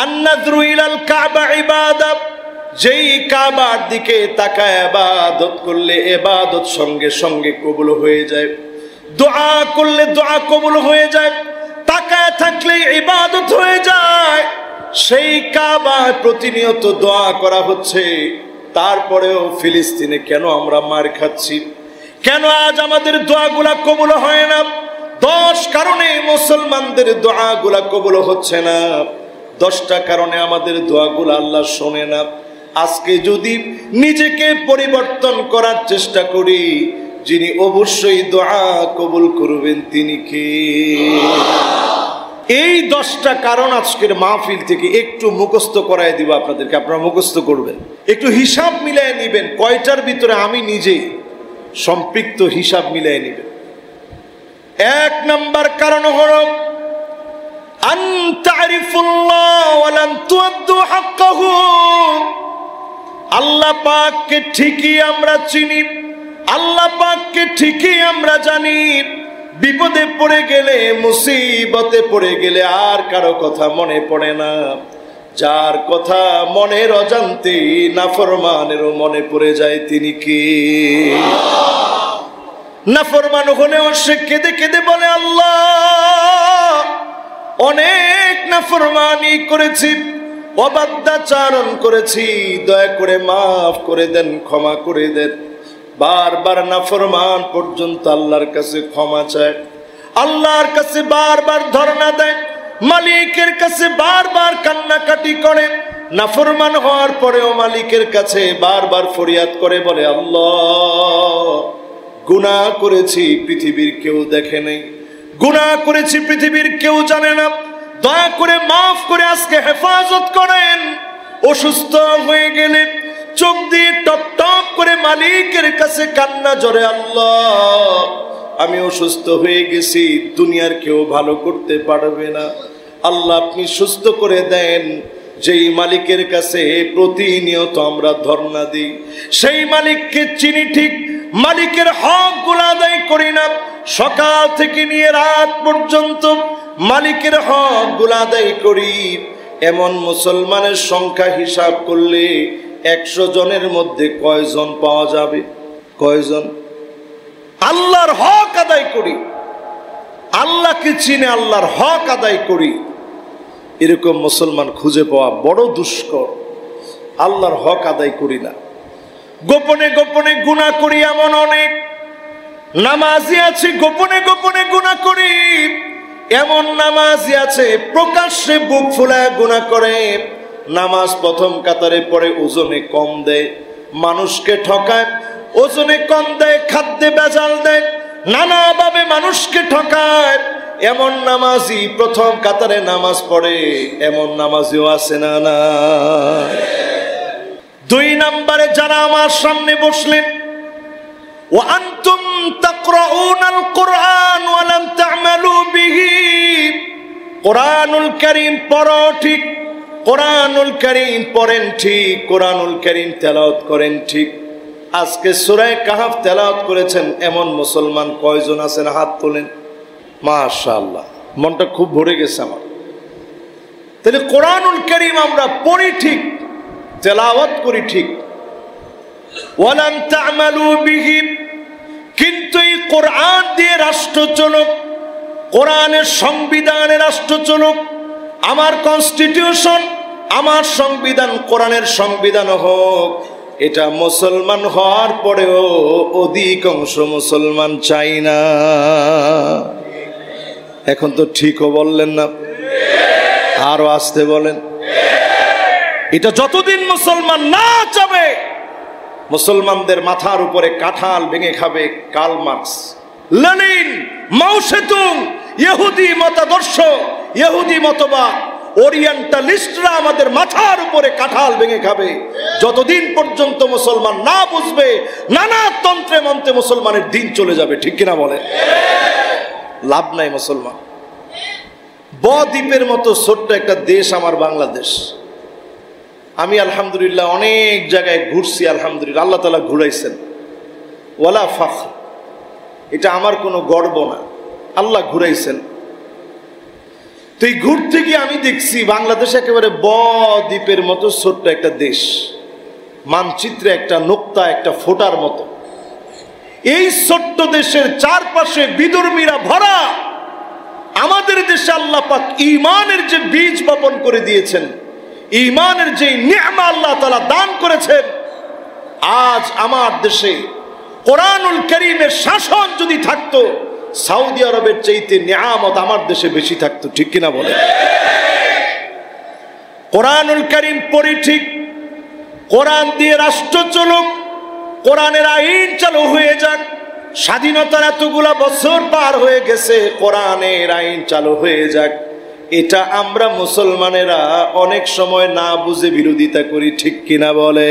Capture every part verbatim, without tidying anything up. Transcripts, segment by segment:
আন-নাযরু ইলাল কাবা ইবাদা, যেই কাবার দিকে তাকায় ইবাদত করলে ইবাদত সঙ্গে সঙ্গে কবুল হয়ে যায়, দোয়া করলে দোয়া কবুল হয়ে যায়, তাকায় থাকলে ইবাদত হয়ে যায়। সেই কাবায় প্রতিনিয়ত দোয়া করা হচ্ছে, তারপরেও ফিলিস্তিনে কেন আমরা মার খাচ্ছি? কেন আজ আমাদের দোয়াগুলা কবুল হয় না? দশ কারণে মুসলমানদের দোয়াগুলা কবুল হচ্ছে না। দশটা কারণে আমাদের দোয়াগুলা আল্লাহ শোনে না। আজকে যদি নিজেকে পরিবর্তন করার চেষ্টা করি, যিনি অবশ্যই দোয়া কবুল করবেন তিনি কে? এই দশটা কারণ আজকের মাহফিল থেকে একটু মুখস্থ করায় দিব আপনাদেরকে, আপনারা মুখস্থ করবেন, একটু হিসাব মিলাই নেবেন কয়টার ভিতরে আমি নিজে সম্পৃক্ত, হিসাব মিলাই নেবেন। এক নাম্বার কারণ হলো আন তারিফুল্লাহ ওয়া লাম তুআদ্দু হাক্কাহু। আল্লাহ পাককে ঠিকই আমরা চিনি, আল্লাহ পাককে ঠিকই আমরা জানি, বিপদে পড়ে গেলে, মুসিবতে পড়ে গেলে আর কারো কথা মনে পড়ে না। যার কথা মনের অজান্তে নাফরমানেরও মনে পড়ে যায় তিনি কে? নাফরমান হলেও সে কেঁদে কেঁদে বলে, আল্লাহ অনেক নাফরমানি করেছি, অবাধ্যাচারণ করেছি, দয়া করে মাফ করে দেন, ক্ষমা করে দেন। বারবার নাফরমান পর্যন্ত আল্লাহর কাছে ক্ষমা চায়, আল্লাহর কাছে বারবার ধর্ণা দেয়, মালিকের কাছে বারবার কান্নাকাটি করে। নাফরমান হওয়ার পরেও মালিকের কাছে বারবার ফরিয়াদ করে, বলে আল্লাহ গুনাহ করেছি, পৃথিবীর কেউ দেখে নেই, গুনাহ করেছি, পৃথিবীর কেউ জানে না, দয়া করে মাফ করে আজকে হেফাজত করেন। অসুস্থ হয়ে গেলে চোখ দিয়ে টপ টপ করে মালিকের কাছে কান্না জড়ে, আল্লাহ আমি অসুস্থ হয়ে গেছি, দুনিয়ার কেউ ভালো করতে পারবে না, আল্লাহ আপনি সুস্থ করে দেন। যেই মালিকের কাছে প্রতিনিয়ত আমরা ধর্ণা দিই, সেই মালিককে চিনি ঠিক, মালিকের হক গুলো আদায় করি না। সকাল থেকে নিয়ে রাত পর্যন্ত মালিকের হক গুলো আদায় করি। এমন মুসলমানের সংখ্যা হিসাব করলে একশো জনের মধ্যে কয়জন পাওয়া যাবে? কয়জন আল্লাহর হক আদায় করি, আল্লাহকে চিনে আল্লাহর হক আদায় করি? এরকম মুসলমান খুঁজে পাওয়া বড় দুষ্কর। আল্লাহর হক আদায় করি না, গোপনে গোপনে গুনাহ করি। এমন অনেক নামাজি আছে গোপনে গোপনে গুনাহ করি, এমন নামাজি আছে প্রকাশ্যে বুক ফুলায় গুনাহ করে। নামাজ প্রথম কাতারে পড়ে, ওজনে কম দেয়, মানুষকে ঠকায়, ওজনে কম দেয়, খাদ্যে ভেজাল দেয়, নানাভাবে মানুষকে ঠকায়। এমন নামাজি প্রথম কাতারে নামাজ পড়ে, এমন নামাজিও আছে না? না। দুই নম্বরে যারা আমার সামনে বসলেন, ওয়া আনতুম তাকরাউনাল কুরআন ওয়া লাম তা'মালু বিহি, কোরআনুল কারীম পড়ো ঠিক, কোরআনুল কারীম পড়েন ঠিক, কোরআনুল কারীম তেলাওয়াত করেন ঠিক। আজকে সূরা কাহফ তেলাওয়াত করেছেন এমন মুসলমান কয়জন আছেন? হাত তোলেন। মাশাআল্লাহ, মনটা খুব ভরে গেছে আমার। তাহলে কোরআনুল কারীম আমরা পড়ি ঠিক, তেলাওয়াত করি ঠিক, ওয়া লাম তা'মালু বিহি, কিন্তু এই কোরআন দিয়ে রাষ্ট্র চলুক, কোরআনের সংবিধানে রাষ্ট্র চলুক, আমার কনস্টিটিউশন, আমার সংবিধান কোরআনের সংবিধান হোক, এটা মুসলমান হওয়ার পরেও অধিকাংশ মুসলমান চাই না। এখন তো ঠিকও বললেন না, আরো আসতে বলেন। এটা যতদিন মুসলমান না চাবে, মুসলমানদের মাথার উপরে কাঁঠাল ভেঙে খাবে Karl Marx, Lenin, Mao Tsetung, ইহুদি মতাদর্শ, ইহুদি মতবাদ, ওরিয়েন্টালিস্টরা আমাদের মাথার উপরে কাঁঠাল ভেঙে খাবে যতদিন পর্যন্ত মুসলমান না বুঝবে। নানা তন্ত্রে মন্ত্রে মুসলমানের দিন চলে যাবে, ঠিক কিনা বলেন? লাভ নাই মুসলমান। বদ্বীপের মতো ছোট্ট একটা দেশ আমার বাংলাদেশ। আমি আলহামদুলিল্লাহ অনেক জায়গায় ঘুরছি, আলহামদুলিল্লাহ আল্লাহ তাআলা ঘুরাইছেন। ওয়ালা ফাখর, এটা আমার কোনো গর্ব না, আল্লাহ ঘুরাইছেন। তো এই ঘুরতে গিয়ে আমি দেখছি বাংলাদেশ একেবারে ব-দ্বীপের মতো ছোট্ট একটা দেশ, মানচিত্রে একটা নোক্তা, একটা ফোটার মতো। এই ছোট্ট দেশের চারপাশে বিধর্মীরা ভরা। আমাদের দেশে আল্লাহ পাক ঈমানের যে বীজ বপন করে দিয়েছেন, ঈমানের যে নিয়ামত আল্লাহ তাআলা দান করেছেন, আজ আমার দেশে কোরআনুল কারীমের শাসন যদি থাকতো, সৌদি আরবের চাইতে নিয়ামত আমার দেশে বেশি থাকতো। ঠিক কিনা বলে? কোরআনুল কারীম পড়ি ঠিক, কোরআন দিয়ে রাষ্ট্র চলুক, কোরআনের আইন চালু হয়ে যাক। স্বাধীনতার এতগুলা বছর পার হয়ে গেছে, কোরআনের আইন চালু হয়ে যাক। এটা আমরা মুসলমানেরা অনেক সময় না বুঝে বিরোধিতা করি। ঠিক কিনা বলে?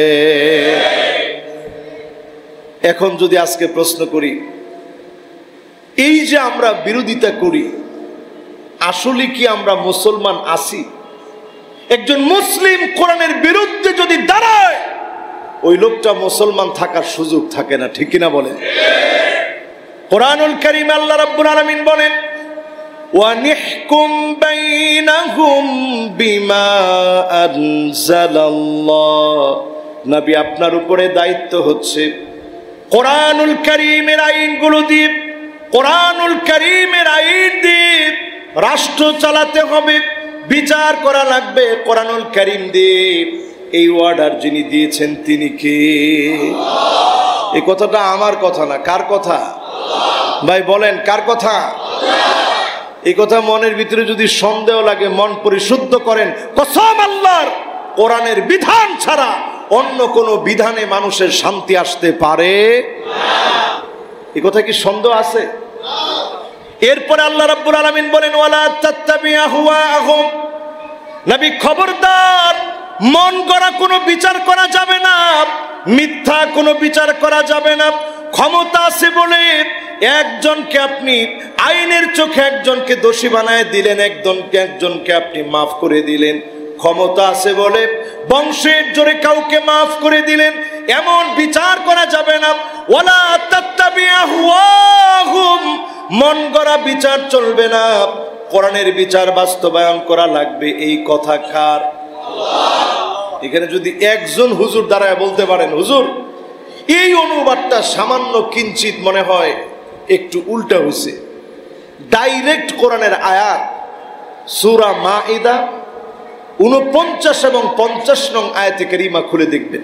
এখন যদি আজকে প্রশ্ন করি, এই যে আমরা বিরোধিতা করি, আসলে কি আমরা মুসলমান আছি? একজন মুসলিম কোরআনের বিরুদ্ধে যদি দাঁড়ায়, ওই লোকটা মুসলমান থাকার সুযোগ থাকে না। ঠিক কিনা বলেন? কোরআনুল কারীমে আল্লাহ রাব্বুল আলামিন বলেন, ওয়া নিহকুম বাইনাহুম বিমা আনজালাল্লাহ। নবী, আপনার উপরে দায়িত্ব হচ্ছে কোরআনুল কারীমের আইনগুলো দিয়ে, কোরআনুল কারীমের আইন দিয়ে রাষ্ট্র চালাতে হবে, বিচার করা লাগবে কোরআনুল কারীম দিয়ে। এই অর্ডার যিনি দিয়েছেন তিনি কে? এই কথাটা আমার কথা না, কার কথা? ভাই বলেন, কার কথা? এই কথা মনের ভিতরে যদি সন্দেহ লাগে, মন পরিশুদ্ধ করেন। কসম আল্লাহর, কোরআনের বিধান ছাড়া অন্য কোন বিধানে মানুষের শান্তি আসতে পারে না। এই কথা কি সন্দেহ আছে? এরপরে আল্লাহ রাব্বুল আলামিন বলেন, ওয়ালা তাত্তাবি আহওয়াহুম। নবী, খবরদার, মন গড়া কোনো বিচার করা যাবে না, মিথ্যা কোনো বিচার করা যাবে না। ক্ষমতা আছে বলে একজনকে আপনি আইনের চোখে একজনকে দোষী বানায় দিলেন, একজনকে একজনকে আপনি মাফ করে দিলেন। ক্ষমতা আছে বলে বংশের জোরে কাউকে মাফ করে দিলেন, এমন বিচার করা যাবে না। ওয়ালা তাত্তাবি আহওয়াহুম, মন গড়া বিচার চলবে না, কোরআনের বিচার বাস্তবায়ন করা লাগবে। এই কথা কার? এখানে যদি একজন হুজুর দাঁড়ায় বলতে পারেন, হুজুর এই অনুবাদটা সামান্য কিঞ্চিত মনে হয় একটু উল্টা হয়েছে, ডাইরেক্ট কোরআনের আয়াত সূরা মাঈদা উনপঞ্চাশ এবং পঞ্চাশ নং আয়াতে কারিমা খুলে দেখবেন।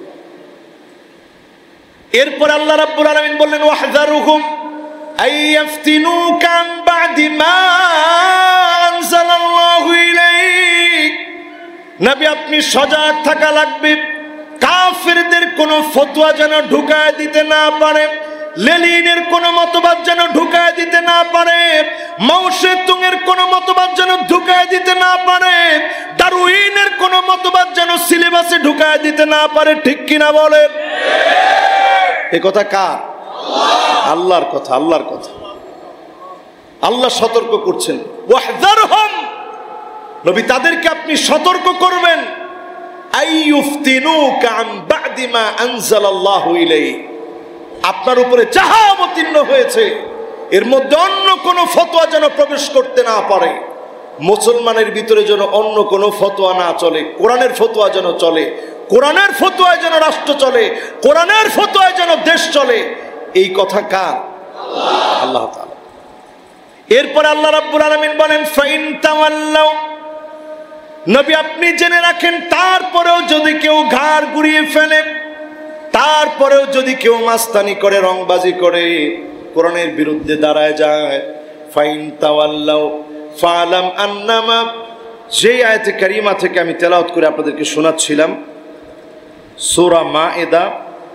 এরপর আল্লাহ রাব্বুল আলামিন বললেন, ওয়াহযারুহুম আইয়াফতিনুকা আন বা'দি মা আনজালাল্লাহু ইলাইক। নবী, আপনি সজাগ থাকা লাগবে, কাফেরদের কোন ফতোয়া যেন ঢুকায় দিতে না পারে, লেলিনের কোন মতবাদ যেন ঢুকায় দিতে না পারে, মাওসেতুংয়ের কোন মতবাদ যেন ঢুকায় দিতে না পারে, ডারউইনের কোন মতবাদ যেন সিলেবাসে ঢুকায় দিতে না পারে। ঠিক কিনা বলেন? এই কথা কার? আল্লাহর কথা, আল্লাহর কথা। আল্লাহ সতর্ক করছেন, ওয়াহযারহুম, নবী তাদেরকে আপনি সতর্ক করবেন, আইয়ুফতিনুকা আন বা'দি মা আনজালাল্লাহু ইলাইক। আপনার উপরে যাহা অবতীর্ণ হয়েছে এর মধ্যে অন্য কোন ফতোয়া যেন প্রবেশ করতে না পারে, মুসলমানের ভিতরে যেন অন্য কোন ফতোয়া না চলে, কোরআনের ফতোয়া যেন চলে, কোরআনের ফতোয়ায় যেন রাষ্ট্র চলে, কোরআনের ফতোয়ায় যেন দেশ চলে। এই কথা কার? আল্লাহ তাআলা। এরপর আল্লাহ রাব্বুল আলামিন বলেন, ফাইন তাওয়াল্লাউ, নবী আপনি জেনে রাখেন, তারপরেও যদি কেউ ঘাড় ঘুরিয়ে ফেলে, তারপরেও যদি কেউ মাস্তানি করে, রংবাজি করে, কোরআনের বিরুদ্ধে দাঁড়ায় যায়, ফাইন তাওয়াল্লাউ ফালাম আন্নামা, যে আয়াতে কারিমা থেকে আমি তেলাওয়াত করে আপনাদেরকে শোনাচ্ছিলাম, সূরা মাঈদা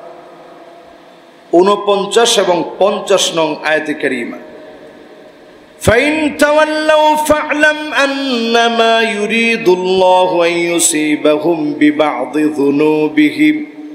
উনপঞ্চাশ এবং পঞ্চাশ নং আয়াতে কারিমা। ফাইন তাওয়াল্লাউ ফা'লাম আন্নামা ইউরিদুল্লাহু আন ইউসিবাহুম বিবা'দি যুনুবিহিম।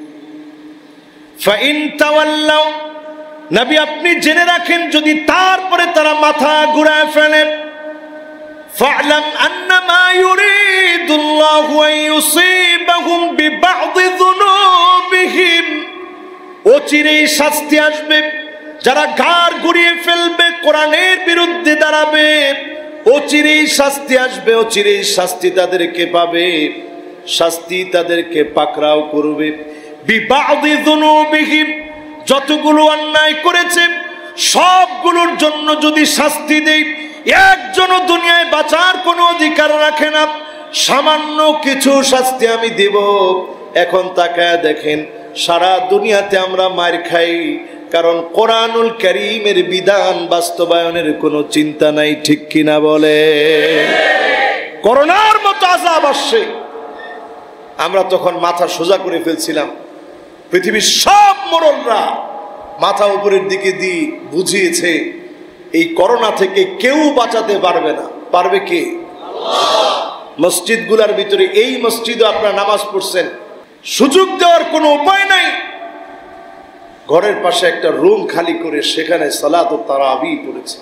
ফাইন তাওয়াল্লাউ, নবী আপনি জেনে রাখেন, যদি তারপরে তারা মাথা ঘুরায় ফেলে, ফা'লাম আন্নামা ইউরিদুল্লাহু আন ইউসিবাহুম বিবা'দি যুনুবিহিম, অচিরেই শাস্তি আসবে। যারা ঘাড় ঘুরিয়ে ফেলবে, কোরআনের বিরুদ্ধে দাঁড়াবে, অচিরেই শাস্তি আসবে, অচিরেই শাস্তি তাদেরকে পাবে, শাস্তি তাদেরকে পাকড়াও করবে। বিবাদি যুনুবিহিম, যতগুলো অন্যায় করেছে সবগুলোর জন্য যদি শাস্তি দেই, একজনও দুনিয়ায় বাঁচার কোনো অধিকার রাখে না। সামান্য কিছু শাস্তি আমি দেব। এখন তাকায় দেখেন, সারা দুনিয়াতে আমরা মার খাই, কারণ কোরআনুল কারীমের বিধান বাস্তবায়নের কোনো চিন্তা নাই, ঠিক কিনা বলে? করোনার মতো আযাব আসছে, আমরা তখন মাথা সোজা করে ফেলছিলাম। পৃথিবীর সব মোড়লরা মাথা উপরের দিকে দিয়ে বুঝিয়েছে এই করোনা থেকে কেউ বাঁচাতে পারবে না। পারবে কে? মসজিদগুলোর ভিতরে, এই মসজিদে আপনারা নামাজ পড়ছেন, সুযোগ দেওয়ার কোনো উপায় নাই। ঘরের পাশে একটা রুম খালি করে সেখানে সালাত ও তারাবি পড়েছে।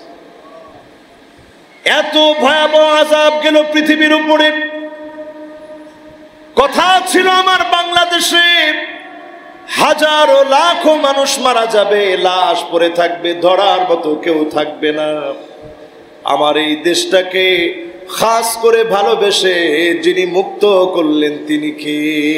এত ভয়াবহ আযাব গেল পৃথিবীর উপরে। কথা ছিল আমার বাংলাদেশে হাজারো লাখো মানুষ মারা যাবে, লাশ পড়ে থাকবে, ধরার মতো কেউ থাকবে না। আমার এই দেশটাকে খাস করে ভালোবেসে যিনি মুক্ত করলেন তিনি কে?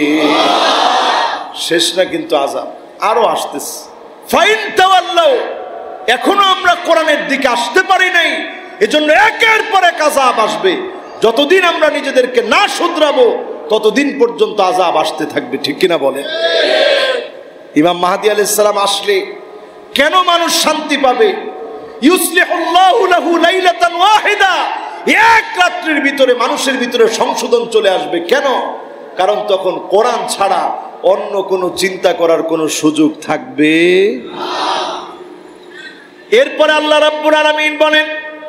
শেষ না কিন্তু আযাব আরো আসতেছে। ফাইন তাওয়াল্লাউ, এখনো আমরা কোরআনের দিকে আসতে পারি নাই, এজন্য একের পর এক আযাব আসবে। যতদিন আমরা নিজেদেরকে না শুধরাবো ততদিন পর্যন্ত আযাব আসতে থাকবে, ঠিক কিনা বলেন? ইমাম মাহদী আলাইহিস সালাম আসলে কেন মানুষ শান্তি পাবে? ইউসলিহুল্লাহু লাহু লাইলাতান ওয়াহিদা, এক রাত্রির ভিতরে মানুষের ভিতরে সংশোধন চলে আসবে। কেন? কারণ তখন কোরআন ছাড়া অন্য কোনো চিন্তা করার কোনো সুযোগ থাকবে না। এরপরে আল্লাহ রাব্বুল আলামিন বলেন,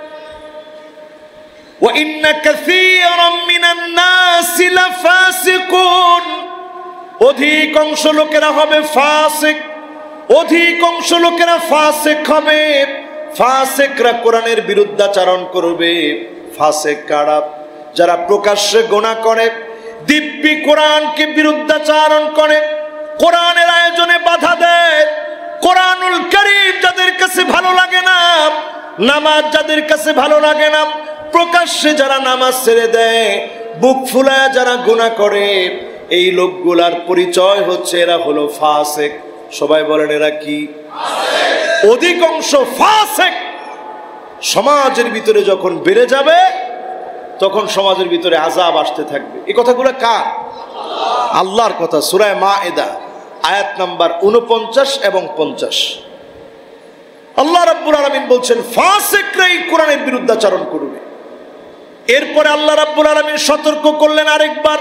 ওয়া ইন্না কাসীরাম মিনান নাসি লাফাসিকুন, অধিকাংশ লোকেরা হবে ফাসিক, অধিকাংশ লোকেরা ফাসিক হবে। ফাসিকরা কোরআনের বিরুদ্ধাচরণ করবে। ফাসিক কারা? যারা প্রকাশ্যে গুনাহ করে, দিব্যি কোরআনকে বিরুদ্ধাচরণ করে, কোরআনের আয়োজনে বাধা দেয়, কোরআনুল কারীম যাদের কাছে ভালো লাগে না, নামাজ যাদের কাছে ভালো লাগে না, প্রকাশ্যে যারা নামাজ ছেড়ে দেয়, বুক ফুলায় যারা গুনাহ করে, এই লোকগুলার পরিচয় হচ্ছে এরা হলো ফাসিক। সবাই বলেন এরা কি? অধিকাংশ ফাসিক সমাজের ভিতরে যখন বেড়ে যাবে তখন সমাজের ভিতরে আযাব আসতে থাকবে। এই কথাগুলো কার? আল্লাহর কথা। সূরা মায়েদা আয়াত নাম্বার উনপঞ্চাশ এবং পঞ্চাশ। আল্লাহ রাব্বুল আলামিন বলছেন ফাসিকরা এই কোরআনের বিরুদ্ধাচরণ করবে। এরপরে আল্লাহ রাব্বুল আলামিন সতর্ক করলেন আরেকবার,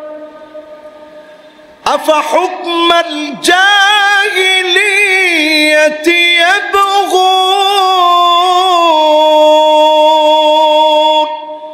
আফা হুকমাল জাহিলিয়াতি ইয়াবগুন।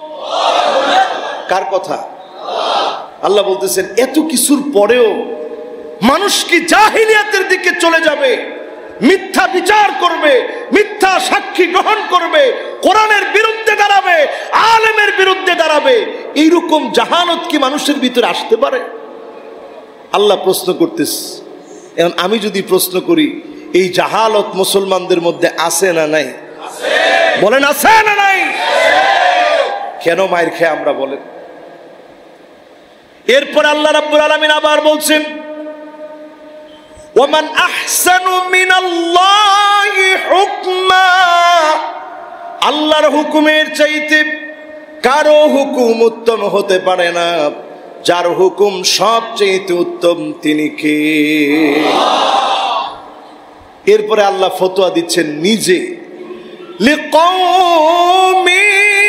কার কথা? আল্লাহ বলতেছেন এত কিছুর পরেও মানুষ কি জাহিলিয়াতের দিকে চলে যাবে, মিথ্যা বিচার করবে, মিথ্যা সাক্ষী গ্রহণ করবে, কোরআনের বিরুদ্ধে দাঁড়াবে, আলেমের বিরুদ্ধে দাঁড়াবে, এইরকম জাহালত কি মানুষের ভিতরে আসতে পারে? আল্লাহ প্রশ্ন করতেছে। এখন আমি যদি প্রশ্ন করি, এই জাহালত মুসলমানদের মধ্যে আছে না নাই? বলেন আছে না নাই? কেন মাইর খেয়ে আমরা বলেন? এরপর আল্লাহ রাব্বুল আলামিন আবার বলছেন, ওয়ামান আহসানু মিনাল্লাহি হুকমা, আল্লাহর হুকুমের চাইতে কারো হুকুম উত্তম হতে পারে না। যার হুকুম সবচেয়ে উত্তম তিনি কে? এরপরে আল্লাহ ফতোয়া দিচ্ছেন নিজে, লিকাউমি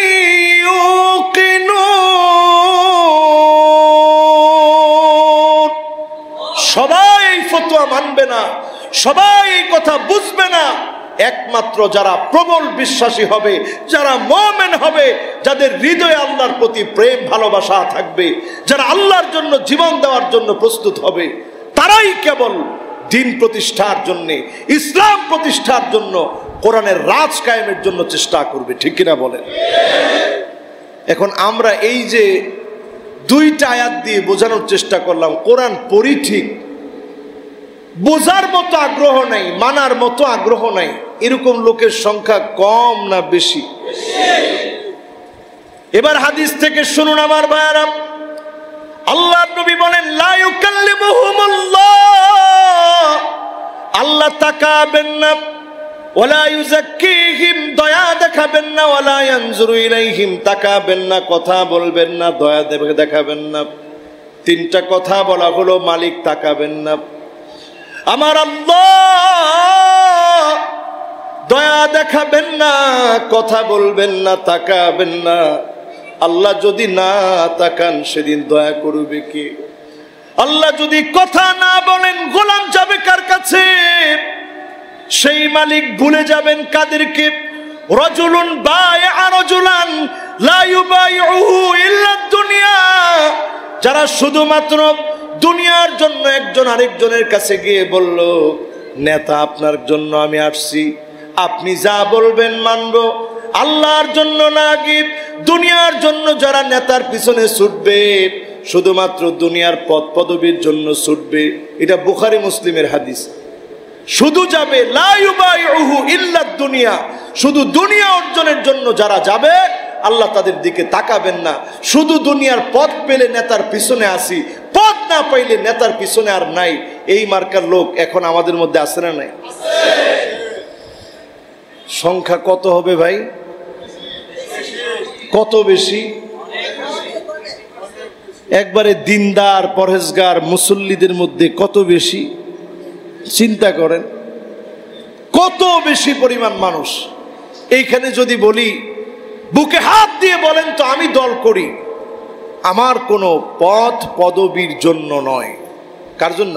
ইউকিনুন। সবাই এই ফতোয়া মানবে না, সবাই এই কথা বুঝবে না, একমাত্র যারা প্রবল বিশ্বাসী হবে, যারা মুমিন হবে, যাদের হৃদয়ে আল্লাহর প্রতি প্রেম ভালোবাসা থাকবে, যারা আল্লাহর জন্য জীবন দেওয়ার জন্য প্রস্তুত হবে, তারাই কেবল দিন প্রতিষ্ঠার জন্য, ইসলাম প্রতিষ্ঠার জন্য, কোরআনের রাজ কায়েমের জন্য চেষ্টা করবে, ঠিক কিনা বলেন? এখন আমরা এই যে দুইটা আয়াত দিয়ে বোঝানোর চেষ্টা করলাম, কোরআন পড়ি ঠিক, বোঝার মতো আগ্রহ নাই, মানার মতো আগ্রহ নাই, এরকম লোকের সংখ্যা কম না বেশি? এবার হাদিস থেকে শুনুন আমার ভাইরা, আল্লাহর নবী বলেন লা ইউকাল্লিমুহুমুল্লাহ, আল্লাহ তাকাবেন না, ওয়ালা ইউযাক্কিহিম, দয়া দেখাবেন না, ওয়ালা ইয়ানজুরু ইলাইহিম, তাকাবেন না, কথা বলবেন না, দয়া দেখাবেন না। তিনটা কথা বলা হলো, মালিক তাকাবেন না, আমার আল্লাহ দয়া দেখাবেন না, কথা বলবেন না, তাকাবেন না। আল্লাহ যদি না তাকান সেদিন দয়া করবে কে? আল্লাহ যদি কথা না বলেন গোলাম যাবে কার কাছে? সেই মালিক ভুলে যাবেন কাদেরকে? রাজুলুন বায়আ রাজুলান লা ইউবাইউহু ইল্লা দুনিয়া, যারা শুধুমাত্র দুনিয়ার জন্য একজন আরেকজনের কাছে গিয়ে বলল, নেতা আপনার জন্য আমি আসছি, আপনি যা বলবেন মানব, আল্লাহর জন্য না গিয়ে দুনিয়ার জন্য যারা নেতার পিছনে ছুটবে, শুধুমাত্র দুনিয়ার পদ পদবীর জন্য ছুটবে, এটা বুখারী মুসলিমের হাদিস। শুধু যাবে লা ইউবাইউহু ইল্লা দুনিয়া, শুধু দুনিয়া অর্জনের জন্য যারা যাবে আল্লাহ তাদের দিকে তাকাবেন না। শুধু দুনিয়ার পদ পেলে নেতার পিছনে আসি, পদ না পাইলে নেতার পিছনে আর নাই, এই মার্কার লোক এখন আমাদের মধ্যে আছে না নাই? সংখ্যা কত হবে ভাই? কত বেশি? একবারে দিনদার পরহেজগার মুসল্লিদের মধ্যে কত বেশি? চিন্তা করেন কত বেশি পরিমাণ মানুষ। এইখানে যদি বলি, বুকে হাত দিয়ে বলেন তো আমি দল করি, আমার কোনো পদ পদবীর জন্য নয়। কার জন্য?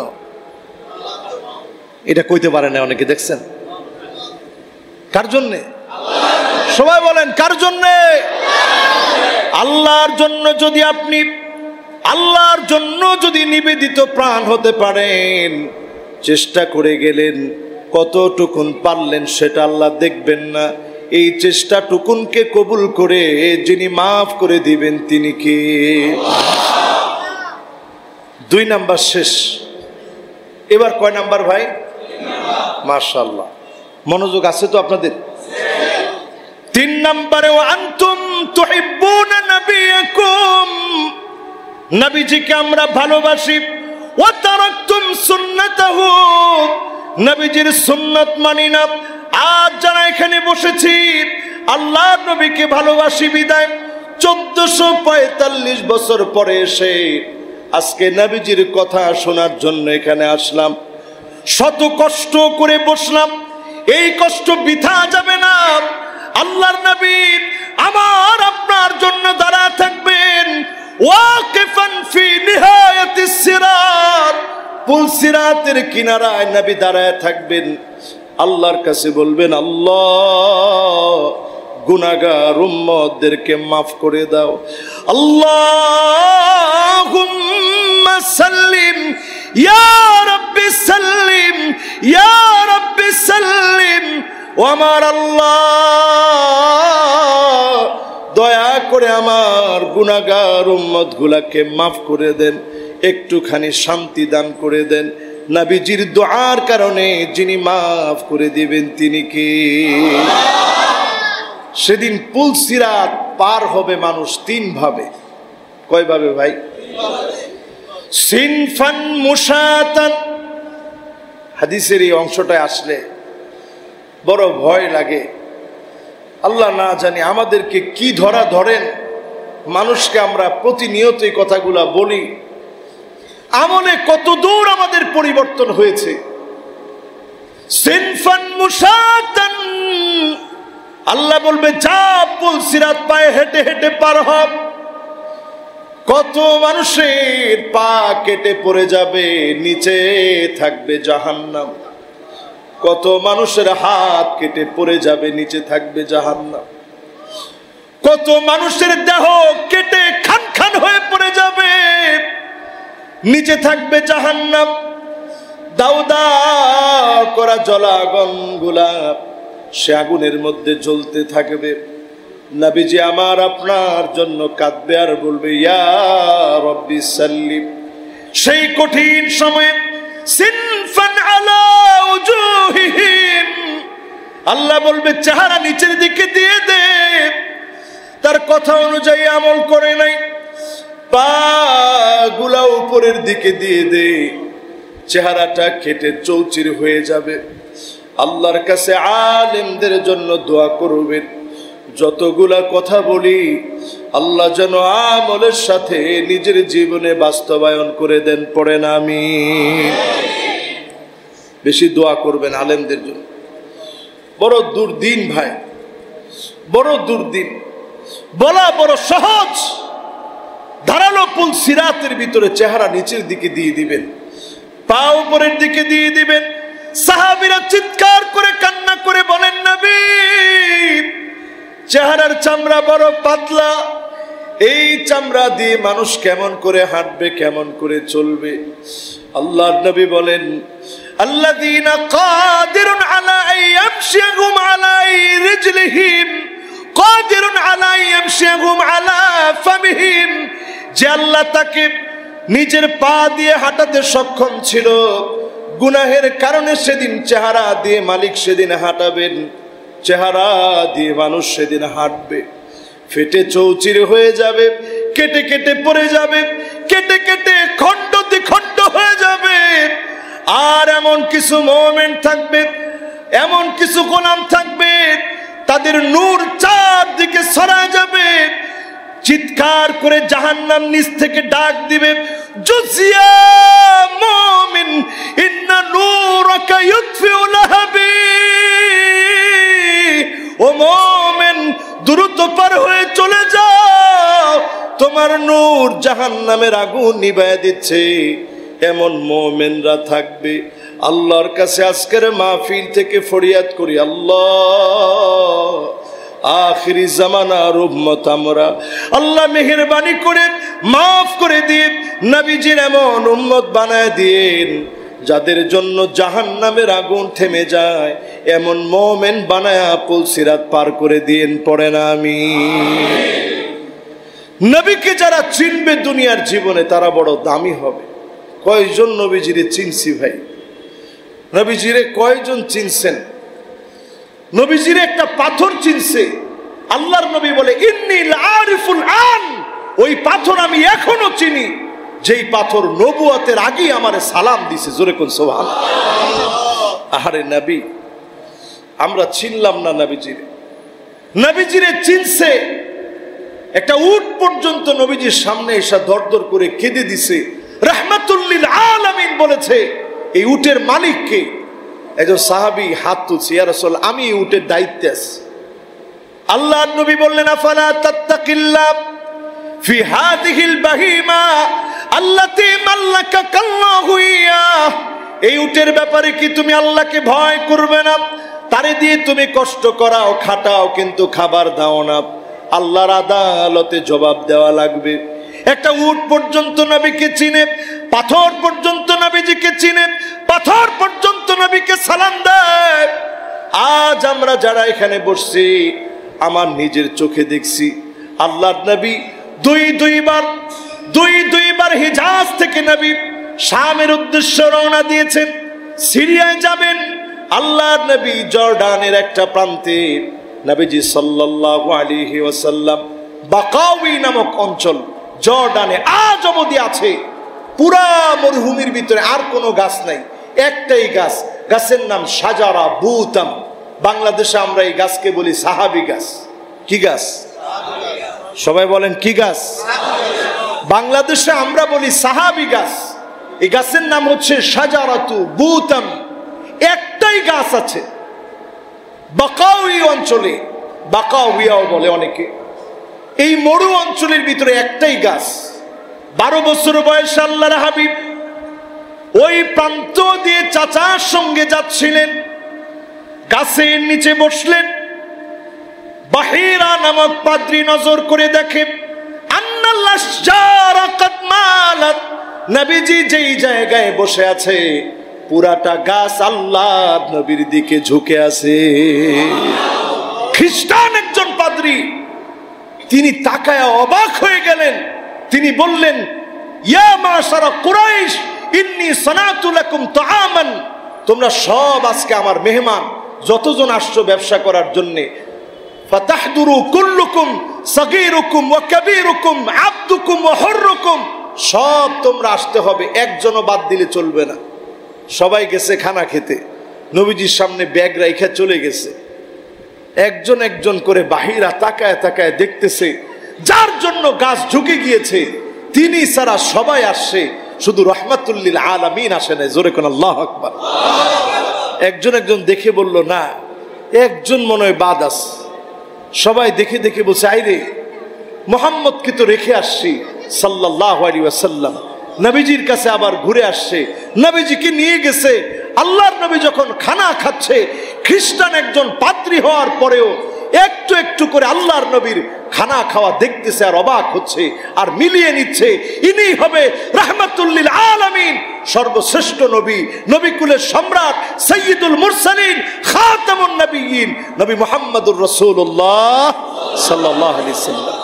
এটা কইতে পারে না অনেকে, দেখছেন? কার জন্যে? সবাই বলেন কার জন্যে? আল্লাহর জন্য। যদি আপনি আল্লাহর জন্য যদি নিবেদিত প্রাণ হতে পারেন, চেষ্টা করে গেলেন, কতটুকুন পারলেন সেটা আল্লাহ দেখবেন না। এই চেষ্টাটুকুনকে কবুল করে যিনি মাফ করে দিবেন তিনি কে? দুই নাম্বার শেষ। এবার কয় নাম্বার ভাই? মাশাআল্লাহ, মনোযোগ আছে তো আপনাদের? তিন নাম্বারে, ওয়া আনতুম তুহিব্বুনা নাবিয়াকুম, নবীজিকে আমরা ভালোবাসি। ওয়া তারাকতুম সুন্নাতাহু, নবীজির সুন্নাত মানি না। আজ যারা এখানে বসেছি আল্লাহর নবীকে ভালোবাসি বিদায় চোদ্দশো পঁয়তাল্লিশ বছর পরে এসে আজকে নবীজির কথা শোনার জন্য এখানে আসলাম। শত কষ্ট করে বসলাম, এই কষ্ট বৃথা যাবে না। আল্লাহর নবী আমার আপনার জন্য দাঁড়া থাকবেন। ওয়াকিফান ফি নিহায়াতিস সিরাত, পুল সিরাতের কিনারায় নবী দাঁড়ায় থাকবেন। আল্লাহর কাছে বলবেন, আল্লাহ গুনাহগার উম্মতদেরকে মাফ করে দাও। আল্লাহুম্মা সাল্লিম ইয়া রাব্বি সাল্লিম ইয়া রাব্বি সাল্লিম। ও আমার আল্লাহ, দয়া করে আমার গুনাহগার উম্মতগুলোকে মাফ করে দেন, একটুখানি শান্তি দান করে দেন। নবীজির দোয়ার কারণে যিনি মাফ করে দিবেন তিনি কে? সেদিন পুল সিরাত পার হবে মানুষ তিন ভাবে। কয় ভাবে ভাই? সিনফান মুশাতান। হাদিসের এই অংশটা আসলে বড় ভয় লাগে। আল্লাহ না জানি আমাদেরকে কি ধরা ধরেন, মানুষকে আমরা প্রতিনিয়ত এই কথাগুলা বলি, আমলে কত দূর আমাদের পরিবর্তন হয়েছে। সিনফান মুশাতান, আল্লাহ বলবে যা পুল সিরাত পায়ে হেঁটে হেঁটে পার হ। কত মানুষের পা কেটে পড়ে যাবে, নিচে থাকবে জাহান্নাম। কত মানুষের হাত কেটে পড়ে যাবে, নিচে থাকবে জাহান্নাম। কত মানুষের দেহ কেটে খান খান হয়ে পড়ে যাবে, নিচে থাকবে জাহান্নাম। দাউ দাউ করা জলাগন গুলা সে আগুনের মধ্যে জ্বলতে থাকবে। নবীজি আমার আপনার জন্য কাঁদবে আর বলবে, ইয়া রাব্বি সাল্লিম। সেই কঠিন সময়ে সিনফান আলা উজুহিহিম, আল্লাহ বলবে চেহারা নিচের দিকে দিয়ে দে, তার কথা অনুযায়ী আমল করে নাই, পা গুলা উপরের দিকে দিয়ে দে, চেহারাটা কেটে চৌচির হয়ে যাবে। আল্লাহর কাছে আলেমদের জন্য দোয়া করবেন, যতগুলা কথা বলি আল্লাহ যেন আমলের সাথে নিজের জীবনে বাস্তবায়ন করে দেন। পড়েন আমিন। বেশি দোয়া করবেন আলেমদের জন্য। বড় দুর্দিন ভাই, বড় দুর্দিন। বলা বড় সহজ, ধারালো পুল সিরাতের ভিতরে চেহারা নিচের দিকে দিয়ে দিবেন, পা উপরের দিকে দিয়ে দিবেন। সাহাবীরা চিৎকার করে কান্না করে বলেন, নবী চেহারার চামড়া বড় পাতলা, এই চামড়া দিয়ে মানুষ কেমন করে হাঁটবে, কেমন করে চলবে? আল্লাহর নবী বলেন, আল্লাযীনা কাদিরুন আলা আইয়ামশিহুম আলা রিজলিহিম কাদিরুন আলা আইয়ামশিহুম আলা ফামিহিম। যে আল্লাহ তাকে নিজের পা দিয়ে হাঁটাতে সক্ষম ছিল, গুনাহের কারণে সেদিন চেহারা দিয়ে মালিক সেদিন হাঁটাবেন, চেহারা দিয়ে মানুষ সেদিন হাঁটবে। ফেটে চৌচির হয়ে যাবে, কেটে কেটে পড়ে যাবে, কেটে কেটে খণ্ড দ্বিখণ্ড হয়ে যাবে। আর এমন কিছু মোমেন্ট থাকবে, এমন কিছু গোলাম থাকবে, তাদের নূর চারদিকে ছড়ায় যাবে। চিৎকার করে জাহান্নাম নিচ থেকে ডাক দিবে, জুজিয়া মুমিন ইন্না নূরাকা ইউতফিউ লাহাবি। ও মুমিন, দ্রুত পার হয়ে চলে যাও, তোমার নূর জাহান্নামের আগুন নিভায় দিচ্ছে। এমন মুমিনরা থাকবে। আল্লাহর কাছে আজকের মাহফিল থেকে ফরিয়াদ করি, আল্লাহ আখিরি জামানার উম্মত আমরা, আল্লাহ মেহেরবানি করে মাফ করে দিয়ে নবীজির এমন উম্মত বানায় দিন যাদের জন্য জাহান্নামের আগুন থেমে যায়, এমন মোমেন বানায়া পুল সিরাত পার করে দিন। পড়েন আমিন। নবীকে যারা চিনবে দুনিয়ার জীবনে তারা বড় দামি হবে। কয়জন নবীজিরে চিনছি ভাই? নবীজিরে কয়জন চিনছেন? নবীজিরে একটা পাথর চিনছে। আল্লাহর নবী বলে, ইন্নী লাআরিফুল আন, ওই পাথর আমি এখনো চিনি, যেই পাথর নবুয়তের আগেই আমারে সালাম দিছে। জোরে কোন সুবহানাল্লাহ। আহারে নবী, আমরা চিনলাম না নবীজিরে। নবীজিরে চিনছে। একটা উট পর্যন্ত নবীজির সামনে এসে দরদর করে কেঁদে দিছে। রাহমাতুল লিল আলামিন বলেছে, এই উটের মালিক কে? একজন সাহাবী হাত তুলছে, ইয়া রাসূল, আমি এই উটের দায়িত্বে আছি। আল্লাহর নবী বললেন, আফালা তাত্তাকিল্লাহ ফি হাযিহিল বাহিমা আল্লাতী মাল্লাকাকাল্লাহু ইয়া। এই উটের ব্যাপারে কি তুমি আল্লাহকে ভয় করবে না? তারে দিয়ে তুমি কষ্ট করাও, খাটাও, কিন্তু খাবার দাও না। আল্লাহর আদালতে জবাব দেওয়া লাগবে। একটা উট পর্যন্ত নবীকে চিনে, পাথর পর্যন্ত নবীজিকে চিনে, পাথর পর্যন্ত নবীকে সালাম দেয়। আজ আমরা যারা এখানে বসছি, আমার নিজের চোখে দেখছি আল্লাহর নবী দুই দুইবার দুই দুইবার হিজাজ থেকে নবী শামের উদ্দেশ্যে রওনা দিয়েছেন। সিরিয়ায় যাবেন। আল্লাহর নবী জর্ডানের একটা প্রান্তে, নবীজি সাল্লাল্লাহু আলাইহি ওয়াসাল্লাম বাকাউই নামক অঞ্চল জর্ডানে আজ অবধি আছে। পুরা মরুভূমির ভিতরে আর কোনো গাছ নাই, একটাই গাছ, গাছের নাম শাজারা বুতাম। বাংলাদেশে আমরা এই গাছকে বলি সাহাবী গাছ। কি গাছ? সবাই বলেন কি গাছ? বাংলাদেশে আমরা বলি সাহাবী গাছ। এই গাছের নাম হচ্ছে শাজারাতু বুতাম। একটাই গাছ আছে বাকাউই অঞ্চলে, বাকাউইয়াও বলে অনেকে। এই মরু অঞ্চলের ভিতরে একটাই গাছ। বারো বছর বয়সে আল্লাহর হাবিব ওই প্রান্ত দিয়ে চাচার সঙ্গে যাচ্ছিলেন। গাছের নিচে বসলেন। বাহিরা নামক পাদ্রী নজর করে দেখে আন্নাল্লাহ শারা কাদ মালাত, নবীজি যেই জায়গায় বসে আছে পুরাটা গাছ আল্লাহর নবীর দিকে ঝুঁকে আছে। খ্রিস্টান একজন পাদ্রী, তিনি তাকায় অবাক হয়ে গেলেন। তিনি বললেন, ইয়া মাশারা কুরাইশ ইন্নী সানাতু লাকুম তাআমান, তোমরা সব আজকে আমার মেহমান, যতজন আসছো ব্যবসা করার জন্য। ফাতাহদুরু কুল্লুকুম সগীরুকুম ওয়া কাবীরুকুম আবদুকুম ওয়া হুররুকুম, সব তোমরা আসতে হবে, একজনও বাদ দিলে চলবে না। সবাই গেছে খানা খেতে, নবীজির সামনে ব্যাগ রাইখা চলে গেছে। একজন একজন করে বাহিরা তাকায় তাকায় দেখতেছে, যার জন্য গাছ ঝুঁকে গিয়েছে তিনি ছাড়া সবাই আসছে, শুধু রহমাতুল লিল আলামিন আসে না। জোরে কোন আল্লাহু আকবার। একজন একজন দেখে বলল, না একজন মনে হয় বাদ আছে। সবাই দেখে দেখে বলছে, আইরে মুহাম্মদকে তো রেখে আসছি সাল্লাল্লাহু আলাইহি ওয়াসাল্লাম, নবীজির কাছে আবার ঘুরে আসছে, নবীজিকে নিয়ে গেছে। আল্লাহর নবী যখন খানা খাচ্ছে, খ্রিস্টান একজন পাদ্রী হওয়ার পরেও একটু একটু করে আল্লাহর নবীর খানা খাওয়া দেখতেছে আর অবাক হচ্ছে আর মিলিয়ে নিচ্ছে, ইনি হবে রাহমাতুল লিল আলামিন, সর্বশ্রেষ্ঠ নবী, নবীকুলের সম্রাট, সাইয়্যিদুল মুরসালিন, খাতামুন নবিয়্যিন, নবী মুহাম্মদুর রাসূলুল্লাহ সাল্লাল্লাহু আলাইহি সাল্লাম।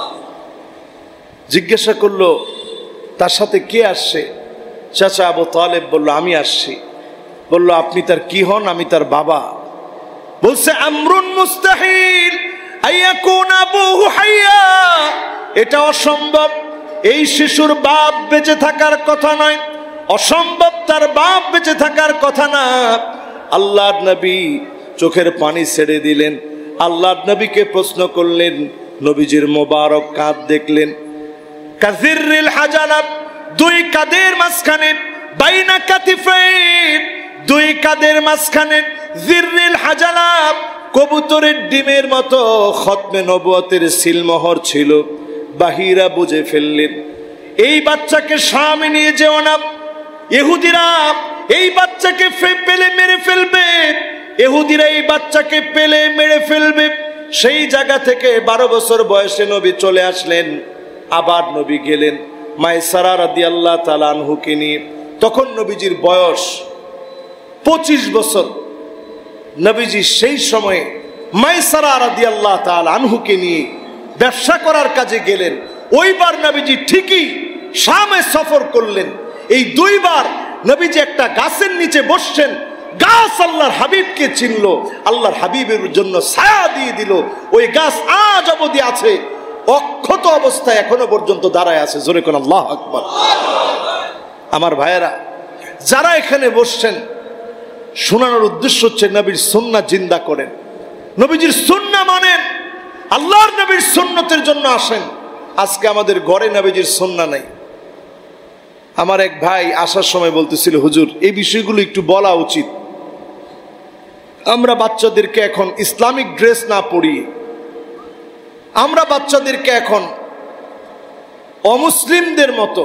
জিজ্ঞাসা করলো, তার সাথে কে আসছে? চাচা আবু তালেব বলল, আমি আসছি। বলল, আপনি তার কি হন? আমি তার বাবা। বলছে, আমরুন মুস্তাহিল আইয়াকুন আবুহু হাইয়া, এটা অসম্ভব, এই শিশুর বাপ বেঁচে থাকার কথা নয়, অসম্ভব, তার বাপ বেঁচে থাকার কথা না। আল্লাহর নবী চোখের পানি ছেড়ে দিলেন, আল্লাহর নবীকে প্রশ্ন করলেন, নবীজির মোবারক কাঁধ দেখলেন, কাযিররিল হাজানাব, দুই কাঁধের মাঝখানে, বাইনা কাতিফাইন, দুই কাঁধের মাঝখানে, জিররিল হাজানাব, কবুতরের ডিমের মতো খতমে নবুয়তের সিলমোহর ছিল। বাহিরা বুঝে ফেললেন, এই বাচ্চাকে সামনে নিয়ে যেও না, ইহুদিরা এই বাচ্চাকে পেলে মেরে ফেলবে, ইহুদিরা এই বাচ্চাকে পেলে মেরে ফেলবে। সেই জায়গা থেকে বারো বছর বয়সে নবী চলে আসলেন। আবার নবী গেলেন মায়সারা রাদিয়াল্লাহু তাআলা আনহুকে নিয়ে। তখন নবীজির বয়স পঁচিশ বছর। নবীজি সেই সময়ে মায়সারা রাদিয়াল্লাহু তাআলা আনহুকে নিয়ে ব্যবসা করার কাজে গেলেন। ওইবার নবীজি ঠিকই শামে সফর করলেন। এই দুইবার নবীজি একটা গাছের নিচে বসছেন, গাছ আল্লাহর হাবিবকে চিনল, আল্লাহর হাবিবের জন্য ছায়া দিয়ে দিল। ওই গাছ আজ অবধি আছে, অক্ষত অবস্থায় এখনো পর্যন্ত দাঁড়ায় আছে। জোরে কোন আল্লাহু আকবার। আমার ভাইয়েরা, যারা এখানে বসছেন, শোনানোর উদ্দেশ্য হচ্ছে নবীর সুন্নাহ জিন্দা করেন, নবীজির সুন্নাহ মানেন, আল্লাহর নবীর সুন্নতের জন্য আসেন। আজকে আমাদের ঘরে নবীজির সুন্নাহ নাই। আমার এক ভাই আসার সময় বলতেছিল, হুজুর এই বিষয়গুলো একটু বলা উচিত। আমরা বাচ্চাদেরকে এখন ইসলামিক ড্রেস না পরিয়ে, আমরা বাচ্চাদেরকে এখন অমুসলিমদের মতো,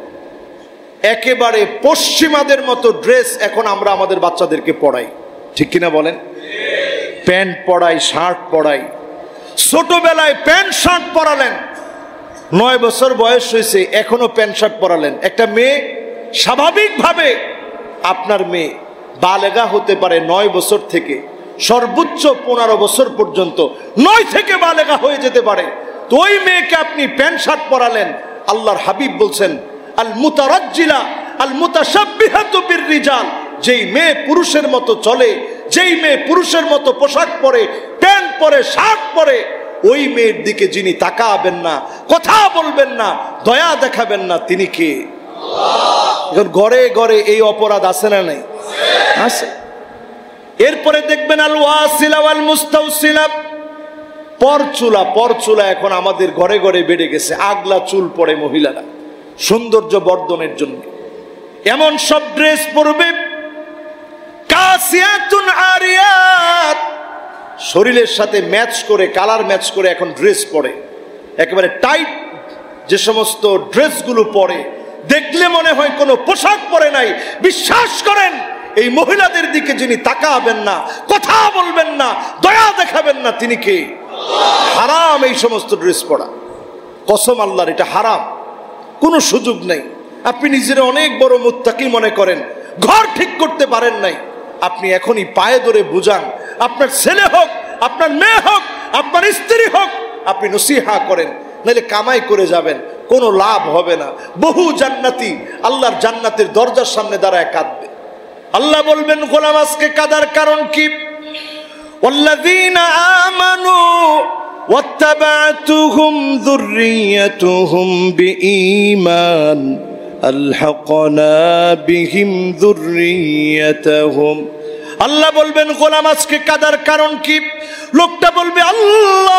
একেবারে পশ্চিমাদের মতো ড্রেস এখন আমরা আমাদের বাচ্চাদেরকে পড়াই, ঠিক কিনা বলেন? প্যান্ট পড়াই, শার্ট পড়াই। ছোটবেলায় প্যান্ট শার্ট পরালেন, নয় বছর বয়স হয়েছে এখনো প্যান্ট শার্ট পরালেন। একটা মেয়ে স্বাভাবিকভাবে, আপনার মেয়ে বালেগা হতে পারে নয় বছর থেকে সর্বোচ্চ পনেরো বছর পর্যন্ত, নয় থেকে বালেগা হয়ে যেতে পারে। তো ওই মেয়েকে আপনি প্যান্ট শার্ট পরালেন। আল্লাহর হাবিব বলছেন, আল মুতারাজ্জিলা আল মুতাশাব্বিহাতু বিররিজাল, যেই মেয়ে পুরুষের মতো চলে, যেই মেয়ে পুরুষের মতো পোশাক পরে, প্যান্ট পরে, শার্ট পরে, ওই মেয়ের দিকে যিনি তাকাবেন না, কথা বলবেন না, দয়া দেখাবেন না, তিনি কে? এখন ঘরে ঘরে এই অপরাধ আছে না নাই? আছে। এরপরে দেখবেন আল ওয়াসিলা ওয়াল মুস্তাওসিলা, পরচুলা। পরচুলা এখন আমাদের ঘরে ঘরে বেড়ে গেছে। আগলা চুল পরে মহিলারা সৌন্দর্য বর্ধনের জন্য এমন সব ড্রেস পরবে। কাসিয়াতুন আরিয়াত, শরীরের সাথে ম্যাচ করে, কালার ম্যাচ করে এখন ড্রেস পরে। একেবারে টাইট যে সমস্ত ড্রেসগুলো পরে, দেখলে মনে হয় কোনো পোশাক পরে নাই। বিশ্বাস করেন, এই মহিলাদের দিকে যিনি তাকাবেন না, কথা বলবেন না, দয়া দেখাবেন না, তিনি কে? হারাম এই সমস্ত ড্রেস পরা। কসম আল্লাহর, এটা হারাম, কোনো সুযোগ নেই। আপনি নিজের অনেক বড় মুত্তাকি মনে করেন, ঘর ঠিক করতে পারেন নাই, আপনি এখনই পায়ে ধরে বুঝান। আপনার ছেলে হোক, আপনার মেয়ে হোক, আপনার স্ত্রী হোক, আপনি নসিহা করেন, নাহলে কামাই করে যাবেন, কোনো লাভ হবে না। বহু জান্নাতি আল্লাহর জান্নাতের দরজার সামনে দাঁড়ায় কাঁদবে। আল্লাহ বলবেন, গোলাম আজকে কাদার কারণ কি? ওয়াল্লাযীনা আমানু ওয়াত্তাবা'তুহুম যুররিয়াতুহুম বিঈমান আলহাকনা বিহিম যুররিয়াতাহুম। আল্লাহ বলবেন গোলাম আজকে কাদার কারণ কি? লোকটা বলবে আল্লাহ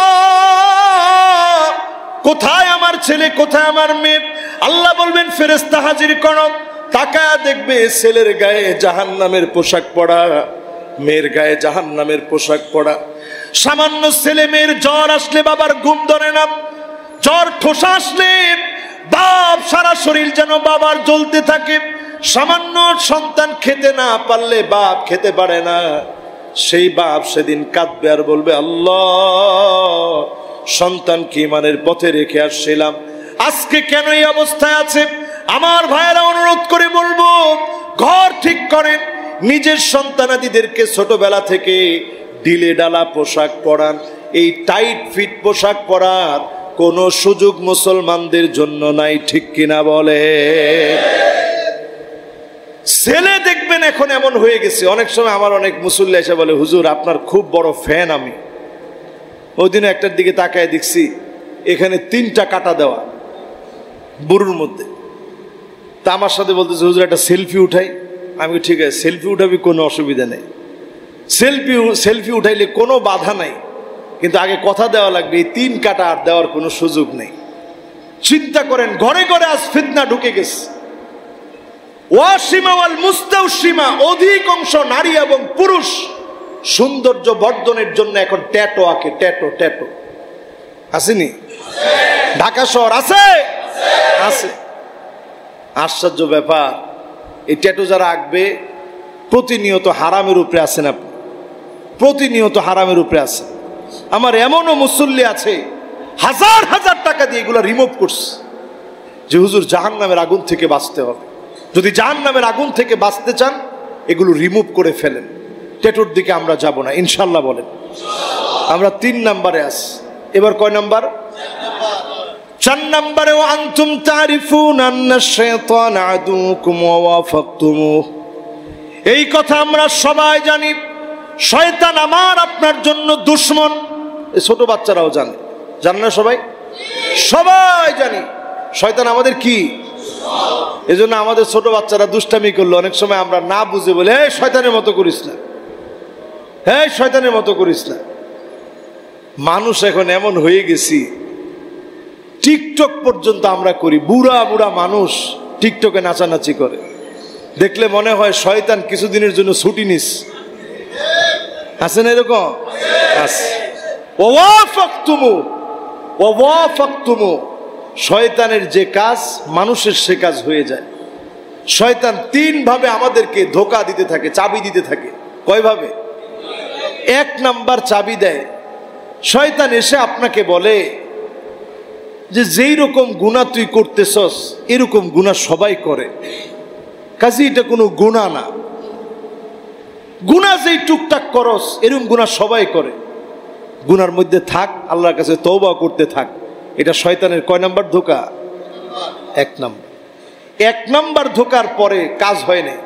কোথায় আমার ছেলে, কোথায় আমার মেয়ে? আল্লাহ বলবেন ফেরেশতা হাজির করো। তাকায়া দেখবে ছেলের গায়ে জাহান্নামের পোশাক পরা, মেয়ের গায়ে জাহান্নামের পোশাক পরা। সামান্য ছেলে মেয়ের জ্বর আসলে বাবার ঘুম ধরে না, জ্বর ঠোসা আসলে বাপ সারা শরীর যেন বাবার জ্বলতে থাকে। সামান্য সন্তান খেতে না পারলে বাপ খেতে পারে না, সেই বাপ সেদিন কাঁদবে আর বলবে আল্লাহ সন্তানকে ঈমানের পথে রেখে আসছিলাম, আজকে কেন এই অবস্থায় আছে? আমার ভাইয়েরা অনুরোধ করে বলবো ঘর ঠিক করেন, নিজের সন্তানাদিদেরকে ছোটবেলা থেকে ডিলে ডালা পোশাক পরান। এই টাইট ফিট পোশাক পরার কোনো সুযোগ মুসলমানদের জন্য নাই, ঠিক কিনা বলে? ছেলে দেখবেন এখন এমন হয়ে গেছে, অনেক সময় আমার অনেক মুসল্লি এসে বলে হুজুর আপনার খুব বড় ফ্যান আমি। ওই দিন একটার দিকে তাকায় দেখছি এখানে তিনটা কাটা দেওয়া বুড়ুর মধ্যে। তা আমার সাথে বলতেছে হুজুর একটা সেলফি উঠাই। আমি ঠিক আছে সেলফি উঠাবি, কোনো অসুবিধা নেই, সেলফি সেলফি উঠাইলে কোনো বাধা নাই, কিন্তু আগে কথা দেওয়া লাগবে। এই তিন কাটা আর দেওয়ার কোনো সুযোগ নেই। চিন্তা করেন ঘরে ঘরে আজ ফিতনা ঢুকে গেছে। ওয়াসিমা ওয়াল মুস্তাউসিমা, অধিকাংশ নারী এবং পুরুষ সৌন্দর্য বর্ধনের জন্য এখন ট্যাটু আঁকে। ট্যাটু ট্যাটু আসেনি? ঢাকা শহর আছে আছে। আশ্চর্য ব্যাপার, এই ট্যাটু যারা আঁকবে প্রতিনিয়ত হারামের উপরে আছেন আপনি, প্রতিনিয়ত হারামের উপরে আছেন। আমার এমনও মুসল্লি আছে হাজার হাজার টাকা দিয়ে এগুলো রিমুভ করছে যে হুজুর জাহান্নামের আগুন থেকে বাঁচতে হবে, যদি জাহান্নামের আগুন থেকে বাঁচতে চান এগুলো রিমুভ করে ফেলেন। ট্যাটুর দিকে আমরা যাব না ইনশাল্লাহ বলেন। আমরা তিন নম্বরে আছি, এবার কয় নাম্বার? চার নম্বরে ওয়া আনতুম তারিফুন আন্না শাইতান আদুকুম ওয়া ওয়াফাকতুমুহ। এই কথা আমরা সবাই জানি, শয়তান আমার আপনার জন্য দুশমন। এই ছোট বাচ্চারাও জানে, জানে না সবাই? সবাই জানি শয়তান আমাদের কি। এজন্য আমাদের ছোট বাচ্চারা দুষ্টামি করলো অনেক সময় আমরা না বুঝে বলে এই শয়তানের মতো করিস না, হ্যাঁ শয়তানের মতো করিস না। মানুষ এখন এমন হয়ে গেছি টিকটক পর্যন্ত আমরা করি। বুড়া বুড়া মানুষ টিকটকে নাচানাচি করে, দেখলে মনে হয় শয়তান কিছুদিনের জন্য ছুটি নিস। আছে না এরকম? শয়তানের যে কাজ মানুষের সে কাজ হয়ে যায়। শয়তান তিন ভাবে আমাদেরকে ধোঁকা দিতে থাকে, চাবি দিতে থাকে। কয় ভাবে? এক নাম্বার চাবি দেয়, শয়তান এসে আপনাকে বলে যে যেই রকম গুনাহ তুই করতেছস এরকম গুনাহ সবাই করে, কাজে এটা কোনো গুনাহ না। গুনাহ যেই টুকটাক করস এরকম গুনাহ সবাই করে, গুনার মধ্যে থাক, আল্লাহর কাছে তওবা করতে থাক। এটা শয়তানের কয় নাম্বার ধোঁকা? এক নাম্বার। এক নাম্বার ধোঁকার পরে কাজ হয় না,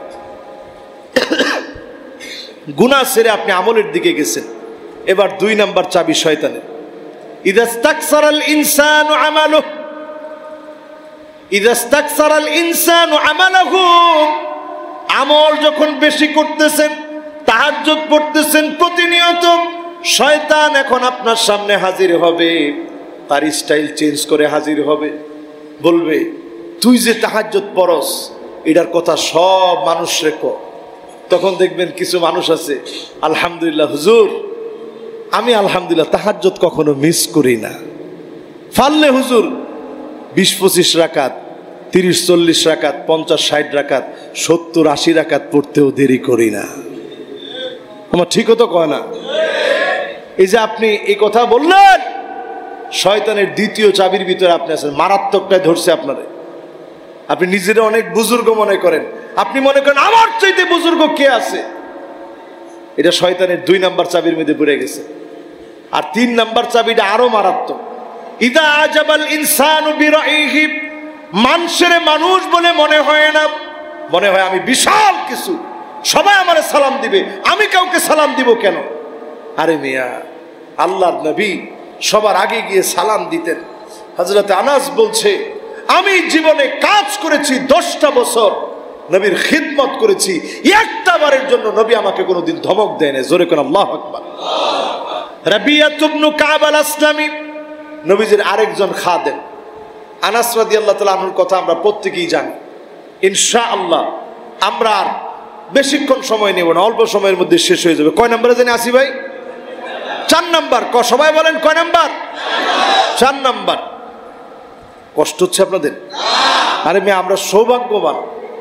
গুনাহ ছেড়ে আপনি আমলের দিকে গেছেন। এবার দুই নাম্বার চাবি শয়তানের। ইদাস্তাকসারাল ইনসানু আমালুহু, ইদাস্তাকসারাল ইনসানু আমালুহু, আমল যখন বেশি করতেছেন, তাহাজ্জুদ পড়তেছেন প্রতিনিয়ত, শয়তান এখন আপনার সামনে হাজির হবে, তার স্টাইল চেঞ্জ করে হাজির হবে, বলবে তুই যে তাহাজ্জুদ পড়স এটার কথা সব মানুষ রেখো। তখন দেখবেন কিছু মানুষ আছে আলহামদুলিল্লাহ হুজুর, আমি আলহামদুলিল্লাহ তাহাজ্জুদ কখনো মিস করি না, পারলে হুজুর বিশ পঁচিশ রাকাত, তিরিশ চল্লিশ রাকাত, পঞ্চাশ ষাট রাকাত, সত্তর আশি রাকাত পড়তেও দেরি করি না। আমার ঠিকও তো কয় না? এই যে আপনি এই কথা বললেন, শয়তানের দ্বিতীয় চাবির ভিতরে আপনি আছেন, মারাত্মকটাই ধরছে আপনারে। আপনি নিজেরা অনেক বুজুর্গ মনে করেন, আপনি মনে করেন আমার চাইতে বুজুর্গ কে আছে। এটা শয়তানের দুই নাম্বার চাবির মধ্যে পড়ে গেছে। আর তিন নাম্বার চাবিটা আরো মারাত্মক। ইদা আজাবাল ইনসানু বিরাইহি, মানুষের মানুষ বলে মনে হয় না, মনে হয় আমি বিশাল কিছু, সবাই আমারে সালাম দিবে, আমি কাউকে সালাম দিব কেন? আরে মিয়া, আল্লাহর নবী সবার আগে গিয়ে সালাম দিতেন। হযরত আনাস বলছে, আমি জীবনে কাজ করেছি দশটা বছর, নবীর খিদমত করেছি, একটা বারের জন্য নবী আমাকে কোনোদিন ধমক দেয় না। জোরে কোন আল্লাহু আকবার। রাবিয়া ইবনে কাব আল আসলামী নবীজির আরেকজন খাদেম। আনাস রাদিয়াল্লাহু তাআলা আনহুর কথা আমরা প্রত্যেকেই জানি। ইনশাআল্লাহ আমরা আর বেশিক্ষণ সময় নেব না, অল্প সময়ের মধ্যে শেষ হয়ে যাবে। কয় নম্বরে জানি আসি ভাই? চার নাম্বার। ক সবাই বলেন কয় নাম্বার? চার নাম্বার। কষ্ট হচ্ছে আপনাদের? আরে মেয়ে, আমরা সৌভাগ্যবান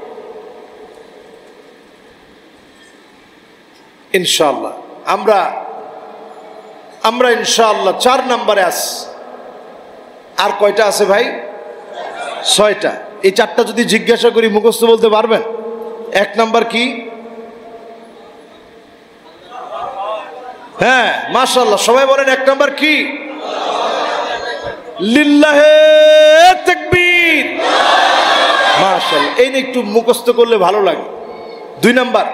ইনশাআল্লাহ। আমরা আমরা ইনশাআল্লাহ চার নাম্বারে আস। আর কয়টা আছে ভাই? ছয়টা। এই চারটা যদি জিজ্ঞাসা করি মুখস্থ বলতে পারবেন? এক নাম্বার কি? হ্যাঁ মাশাআল্লাহ, সবাই বলেন এক নাম্বার কি? লিল্লাহে তাকবীর। মাশাআল্লাহ, এই নিয়ে একটু মুখস্থ করলে ভালো লাগে। দুই নাম্বার?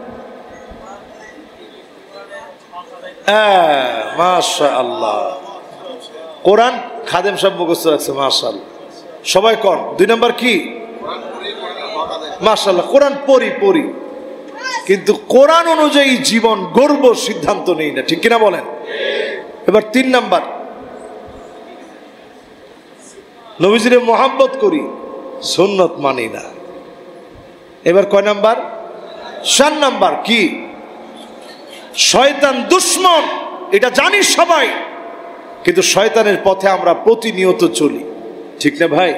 হ্যাঁ মাশাআল্লাহ, কোরআন খাদেম সব মুখস্থ আছে। মাশাআল্লাহ, সবাই কোন দুই নাম্বার কি? মাশাআল্লাহ, কোরআন পড়ি পড়ি কিন্তু কোরআন অনুযায়ী জীবন গর্ব সিদ্ধান্ত নেই না, ঠিক কিনা বলেন? এবার তিন নাম্বার, নবীজিরে মোহাব্বত করি, সুন্নত মানি না। এবার কয় নাম্বার? চার নাম্বার কি? শয়তান দুশ্মন, এটা জানি সবাই, কিন্তু শয়তানের পথে আমরা প্রতিনিয়ত চলি, ঠিক না ভাই?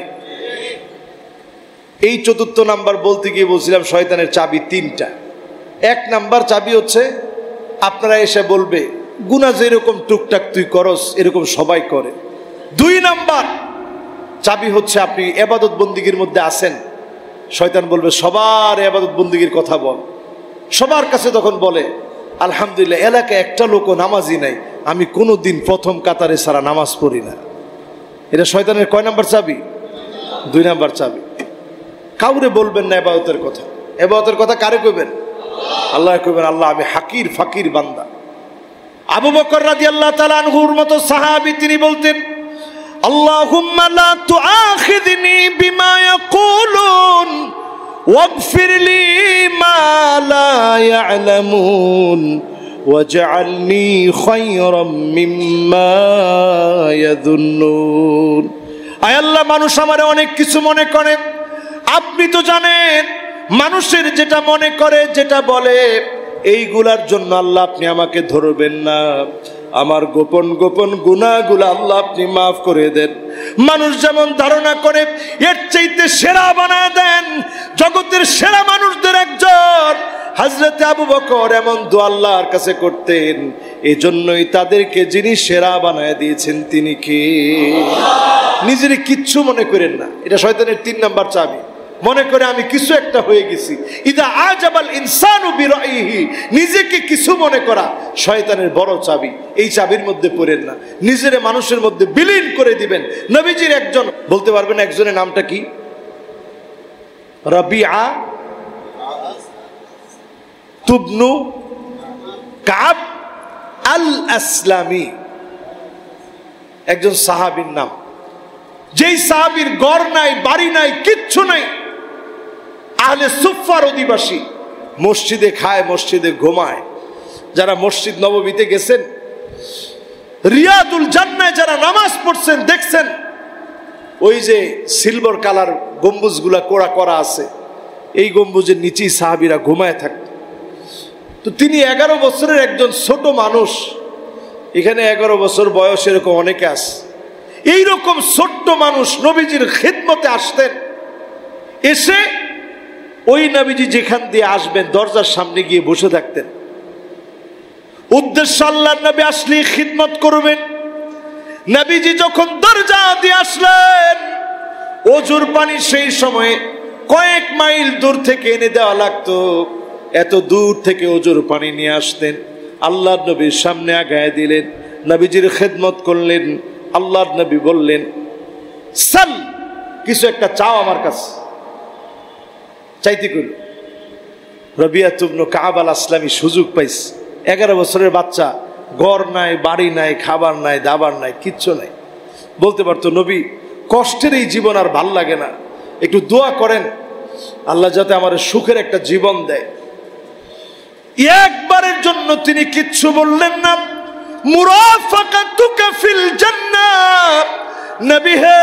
এই চতুর্থ নাম্বার বলতে গিয়ে বলছিলাম শয়তানের চাবি তিনটা। এক নাম্বার চাবি হচ্ছে আপনারা এসে বলবে গুনাহ যেরকম টুকটাক তুই করস এরকম সবাই করে। দুই নাম্বার চাবি হচ্ছে আপনি ইবাদত বন্দিগির মধ্যে আছেন, শয়তান বলবে সবার ইবাদত বন্দিগির কথা বল। সবার কাছে তখন বলে আলহামদুলিল্লাহ এলাকায় একটা লোকও নামাজি নাই, আমি কোনো দিন প্রথম কাতারে সারা নামাজ পড়ি না। এটা শয়তানের কয় নাম্বার চাবি? দুই নাম্বার চাবি। কাউরে বলবেন না ইবাদতের কথা। ইবাদতের কথা কারে কইবেন? আল্লাহ কইবেন আল্লাহ আমি হাকির ফাকির বান্দা। আবু বকর রাদিয়াল্লাহু তাআলা আনহুর মতো সাহাবী তিনি বলতেন আল্লাহুম্মা লা তুআখিযনি বিমা ইয়াকুলুন ওয়াগফির লি মা লা ইয়ালামুন ওয়াজআলনি খায়রাম মিম্মা ইয়াযুন্নুন। আয় আল্লাহ, মানুষ আমারে অনেক কিছু মনে করে, আপনি তো জানেন মানুষের যেটা মনে করে যেটা বলে এইগুলার জন্য আল্লাহ আপনি আমাকে ধরবেন না। আমার গোপন গোপন গুনাহগুলো আল্লাহ আপনি মাফ করে দেন। মানুষ যেমন ধারণা করে এর চাইতে সেরা বানায় দেন। জগতের সেরা মানুষদের একজন হযরত আবু বকর এমন দোয়া আল্লাহর কাছে করতেন, এজন্যই তাদেরকে যিনি সেরা বানায় দিয়েছেন তিনি কে? নিজের কিচ্ছু মনে করেন না, এটা শয়তানের তিন নাম্বার চাবি। মনে করে আমি কিছু একটা হয়ে গেছি। ইদা আজাবাল ইনসানু বিরাইহি, নিজেকে কিছু মনে করা শয়তানের বড় চাবি। এই চাবির মধ্যে পড়েন না, নিজের মানুষের মধ্যে বিলীন করে দিবেন। নবীজির একজন বলতে পারবেন একজনের নামটা কি? রাবিআ ইবনু কাব আল আসলামী, একজন সাহাবীর নাম। যেই সাহাবীর ঘর নাই, বাড়ি নাই, কিচ্ছু নাই, আহলে সুফার অধিবাসী, মসজিদে খায়, মসজিদে ঘুমায়। যারা মসজিদ নববীতে গেছেন, রিয়াদুল জান্নায় যারা নামাজ পড়ছেন দেখছেন, ওই যে সিলভার কালার গম্বুজগুলা কোড়া করা আছে, এই গম্বুজের নিচেই সাহাবীরা ঘুমায় থাকত। তো তিনি এগারো বছরের একজন ছোট মানুষ, এখানে এগারো বছর বয়স এরকম অনেকে আছে, এইরকম ছোট্ট মানুষ নবীজির খিদমতে আসতেন। এসে ওই নবীজি যেখান দিয়ে আসবেন দরজার সামনে গিয়ে বসে থাকতেন। উদ্দেশ্য আল্লাহর নবী আসলে খিদমত করবেন। নবীজি যখন দরজা দিয়ে আসলেন, ওজুর পানি সেই সময়ে কয়েক মাইল দূর থেকে এনে দেওয়া লাগতো। এত দূর থেকে ওজুর পানি নিয়ে আসতেন, আল্লাহর নবীর সামনে আগায় দিলেন, নবীজির খিদমত করলেন। আল্লাহর নবী বললেন সাল, কিছু একটা চাও আমার কাছে। চাইতে কইল। রাবিয়া ইবনে কাব আল আসলামী সুযোগ পাইছে, এগারো বছরের বাচ্চা, ঘর নাই, বাড়ি নাই, খাবার নাই, দাবার নাই, কিচ্ছু নাই। বলতে পারতো নবী কষ্টের এই জীবন আর ভাল লাগে না, একটু দোয়া করেন আল্লাহ যাতে আমার সুখের একটা জীবন দেয়। একবারের জন্য তিনি কিচ্ছু বললেন না। মুরাফাকাতুকা ফিল জান্নাহ, নবী হে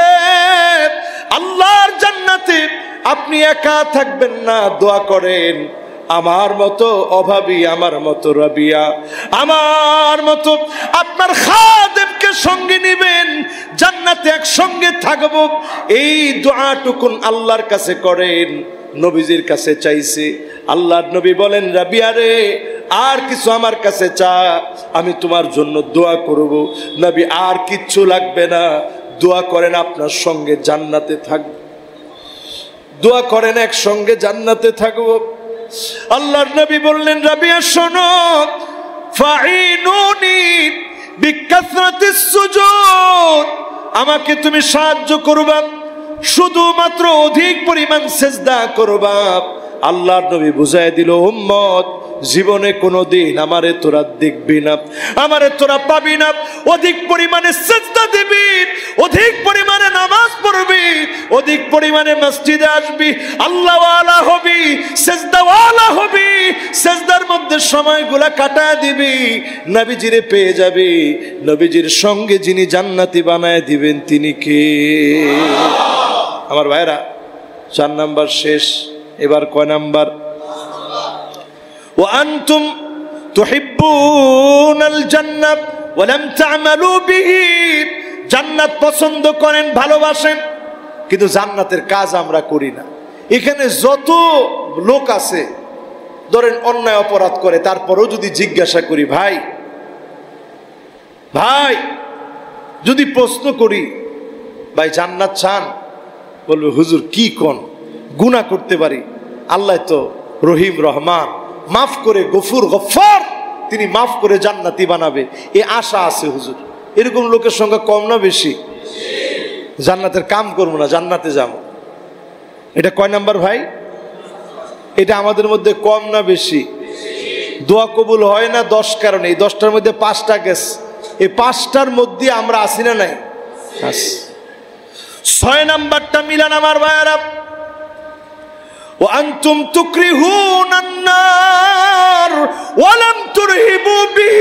আল্লাহর জান্নাতে আপনি একা থাকবেন না, দোয়া করেন আমার মতো অভাবী, আমার মতো রাবিয়া, আমার মতো আপনার খাদেমকে সঙ্গে নেবেন, জান্নাতে একসঙ্গে থাকবো। এই দোয়াটুকুন আল্লাহর কাছে করেন। নবীজির কাছে চাইছে। আল্লাহর নবী বলেন রাবিয়া রে আর কিছু আমার কাছে চা, আমি তোমার জন্য দোয়া করব। নবী আর কিচ্ছু লাগবে না, দোয়া করেন আপনার সঙ্গে জান্নাতে থাকব, দোয়া করেন একসঙ্গে জান্নাতে থাকবো। আল্লাহর নবী বললেন রাবিয়া শোনো, ফাইনুনি বিকাসরাতিস সুজুদ, আমাকে তুমি সাহায্য করবা, শুধুমাত্র অধিক পরিমাণ সিজদা করবা। আল্লাহর নবী বুঝায় দিল উম্মত জীবনে কোনোদিন আমারে তোরা দেখবি না, আমারে তোরা পাবি না। অধিক পরিমাণে সিজদা দিবি, অধিক পরিমাণে নামাজ পড়বি, অধিক পরিমাণে মসজিদে আসবি, আল্লাহওয়ালা হবি, সিজদাওয়ালা হবি, সিজদার মধ্যে সময়গুলা কাটায় দিবি, নবীজিরে পেয়ে যাবি। নবীজির সঙ্গে যিনি জান্নাতি বানায় দিবেন তিনি কে? আমার ভাইরা চার নাম্বার শেষ, এবার কয় নাম্বার? وأنتم تحبون الجنة ولم تعملوا به, জান্নাত পছন্দ করেন, ভালোবাসেন, কিন্তু জান্নাতের কাজ আমরা করি না। এখানে যত লোক আছে ধরেন অন্যায় অপরাধ করে, তারপরেও যদি জিজ্ঞাসা করি ভাই ভাই যদি প্রশ্ন করি ভাই জান্নাত চান, বলবে হুজুর কি কোন, গুনাহ করতে পারি, আল্লাহ তো রহিম রহমান, মাফ করে গফুর গফফার, তিনি মাফ করে জান্নাতি বানাবে, এই আশা আছে হুজুর। এরকম লোকের সংখ্যা কম না বেশি? জান্নাতের কাম করবো না, জান্নাতে যাবো, এটা কয় নাম্বার ভাই? এটা আমাদের মধ্যে কম না বেশি? দোয়া কবুল হয় না দশ কারণে, এই দশটার মধ্যে পাঁচটা গেছে, এই পাঁচটার মধ্যে আমরা আসি না নাই? ছয় নাম্বারটা মিলান আমার ভাইয়ারা, وأنتم تكرهون النار ولم ترهبوا به,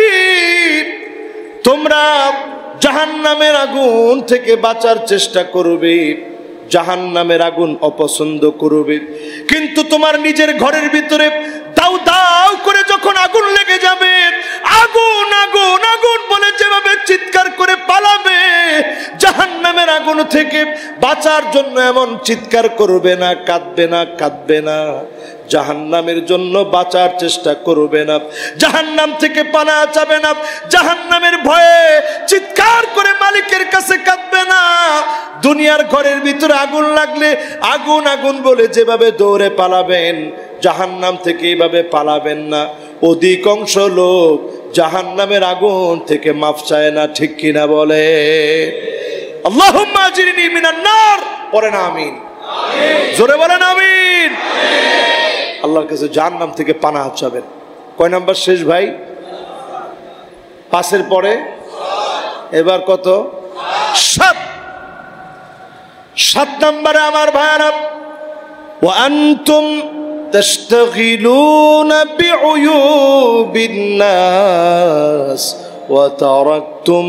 তোমরা জাহান্নামের আগুন থেকে বাঁচার চেষ্টা করবে, জাহান্নামের আগুন অপছন্দ করবে, কিন্তু তোমার নিজের ঘরের ভিতরে দাউ দাউ করে যখন আগুন লেগে যাবে, আগুন আগুন আগুন বলে যেভাবে চিৎকার করে পালাবে, জাহান্নামের আগুন থেকে বাঁচার জন্য এমন চিৎকার করবে না, কাঁদবে না, কাঁদবে না, জাহান্নামের জন্য বাঁচার চেষ্টা করবে না, জাহান্নাম থেকে পানা যাবে না, জাহান্নামের ভয়ে চিৎকার করে মালিকের কাছে কাঁদবে না। দুনিয়ার ঘরের ভিতরে আগুন লাগলে আগুন আগুন বলে যেভাবে দৌড়ে পালাবেন, জাহান্নাম থেকে এইভাবে পালাবেন না। অধিকাংশ লোক জাহান্নামের আগুন থেকে মাফ চায় না, ঠিক কিনা বলে? আল্লাহুম্মা আজরিনি মিনান নার, পড়েন আমিন, জোরে বলেন আমিন। আল্লাহর কাছে জাহান্নাম থেকে পানাহ চাবেন। কয় নাম্বার শেষ ভাই? পাঁচের পরে এবার কত? সাত। সাত নাম্বারে আমার ভাইরা, ওয়া আনতুম তাশতাগিলুনা বিউয়ুবিন নাস ওয়া তারাকতুম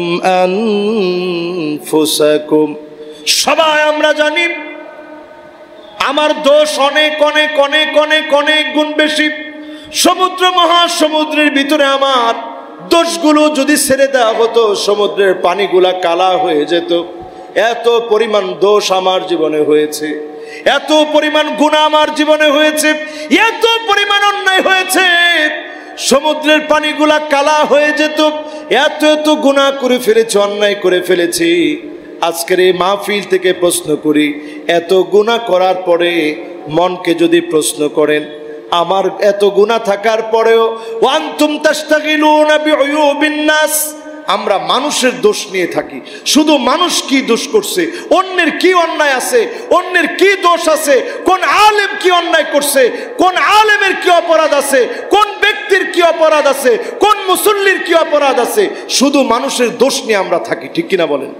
আনফুসাকুম। সবাই আমরা জানি আমার দোষ অনেক অনেক অনেক অনেক অনেক গুণ বেশি। সমুদ্র মহাসমুদ্রের ভিতরে আমার দোষগুলো যদি ছেড়ে দেওয়া হতো, সমুদ্রের পানিগুলা কালা হয়ে যেত। এত পরিমাণ দোষ আমার জীবনে হয়েছে, এত পরিমাণ গুনাহ আমার জীবনে হয়েছে, এত পরিমাণ অন্যায় হয়েছে, সমুদ্রের পানিগুলা কালা হয়ে যেত। এত এত গুনাহ করে ফেলেছি, অন্যায় করে ফেলেছি। আজকের এই মাহফিল থেকে প্রশ্ন করি, এত গুনাহ করার পরে মনকে যদি প্রশ্ন করেন, আমার এত গুনাহ থাকার পরেও ওয়ান্তুম তাশতাগিলুনা বিউয়ুবিন নাস, আমরা মানুষের দোষ নিয়ে থাকি। শুধু মানুষ কি দোষ করছে, অন্যের কি অন্যায় আছে, অন্যের কি দোষ আছে, কোন আলেম কি অন্যায় করছে, কোন আলেমের কি অপরাধ আছে, কোন ব্যক্তির কি অপরাধ আছে, কোন মুসল্লির কি অপরাধ আছে? শুধু মানুষের দোষ নিয়ে আমরা থাকি, ঠিক কিনা বলেন?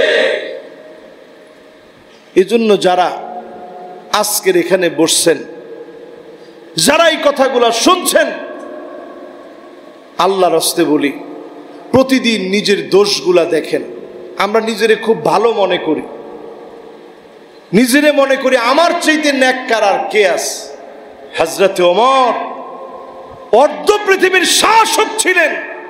এই জন্য যারা আজকের এখানে বসছেন, যারা এই কথাগুলো শুনছেন, আল্লাহর হস্তে বলি, প্রতিদিন নিজের দোষগুলা দেখেন। আমরা নিজেরে খুব ভালো মনে করি, নিজেরে মনে করি আমার চাইতে নেককার আর কে আছে? হযরত ওমর অর্ধ পৃথিবীর শাসক ছিলেন।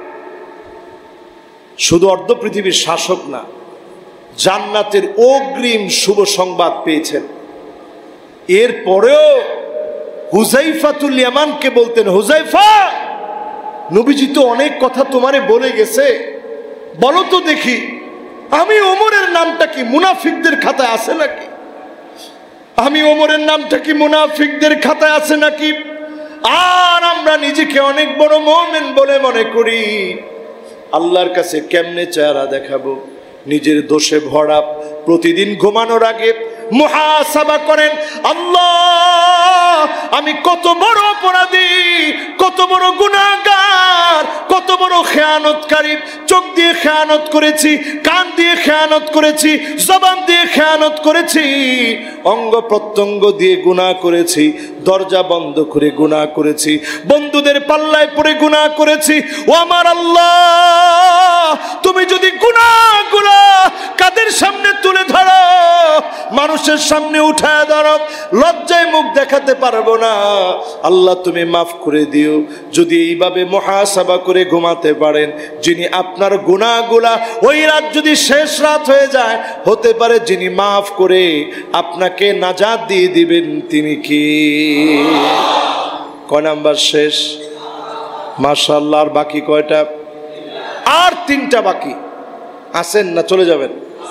শুধু অর্ধ পৃথিবীর শাসক না, জান্নাতের অগ্রিম শুভ সংবাদ পেয়েছেন। এরপরেও হুযায়ফাতুল ইয়ামানকে বলতেন, হুযায়ফা, নবীজি তো অনেক কথা তোমারে বলে গেছে, বলো তো দেখি আমি ওমরের নামটা কি মুনাফিকদের খাতায় আছে নাকি? আমি ওমরের নামটা কি মুনাফিকদের খাতায় আছে নাকি? আর আমরা নিজেকে অনেক বড় মুমিন বলে মনে করি। আল্লাহর কাছে কেমনে চেহারা দেখাবো? নিজের দোষে ভরা। প্রতিদিন ঘুমানোর আগে মুহাসাবা করেন, আল্লাহ আমি কত বড় অপরাধী, কত বড় গুনাহগার, কত বড় খেয়ানতকারী। চোখ দিয়ে খেয়ানত করেছি, কান দিয়ে খেয়ানত করেছি, জবান দিয়ে খেয়ানত করেছি, অঙ্গ প্রত্যঙ্গ দিয়ে গুনাহ করেছি, দরজা বন্ধ করে গুনাহ করেছি, বন্ধুদের পাল্লায় পড়ে গুনাহ করেছি। ও আমার আল্লাহ, তুমি যদি গুনাহগুলো কাদের সামনে তুলে ধরো, মানুষের সামনে উঠায় ধরো, লজ্জায় মুখ দেখাতে পারবো না। আল্লাহ তুমি মাফ করে দিও। যদি এইভাবে মুহাসাবা করে ঘুমাতে পারেন, যিনি আপনার গুনাহগুলা ওই রাত যদি শেষ রাত হয়ে যায়, হতে পারে যিনি মাফ করে আপনাকে নাজাত দিয়ে দিবেন তিনি কি? কয় নাম্বার শেষ? মাশাআল্লাহ। আর বাকি কয়টা? আর তিনটা বাকি। আসেন না চলে যাবেন?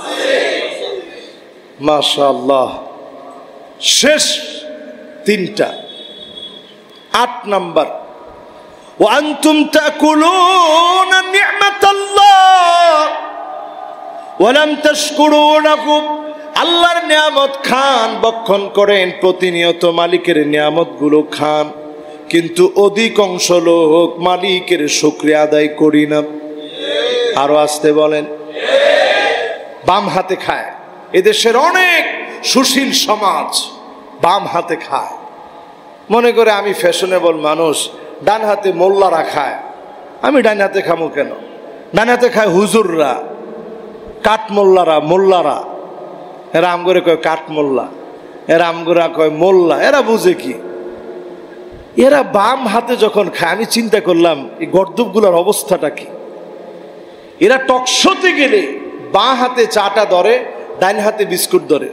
মাশাআল্লাহ, শেষ তিনটা। আট নাম্বার, ওয়া আনতুম তাকুলুনা নি'মাতাল্লাহ ওয়া লাম তাশকুরুনাহু। আল্লাহর নিয়ামত খান, বক্ষণ করেন, প্রতিনিয়ত মালিকের নিয়ামত গুলো খান, কিন্তু অধিকাংশ লোক মালিকের শুকরিয়া আদায় করি না। আরো আসতে বলেন। বাম হাতে খায়। এদেশের অনেক সুশীল সমাজ বাম হাতে খায়, মনে করে আমি ফ্যাশনেবল মানুষ, ডান হাতে মোল্লারা খায়, আমি ডান হাতে খামো কেন? ডান হাতে খায় হুজুররা, কাঠ মোল্লারা, মোল্লারা, এরা আমগরে কয় কাঠ মোল্লা, এরা আমগরা কয় মোল্লা, এরা বুঝে কি? এরা বাম হাতে যখন খায়, আমি চিন্তা করলাম এই গর্দবগুলোর অবস্থাটা কি? এরা টকশোতে গেলে বাঁ হাতে চাটা ধরে, ডাইন হাতে বিস্কুট ধরে।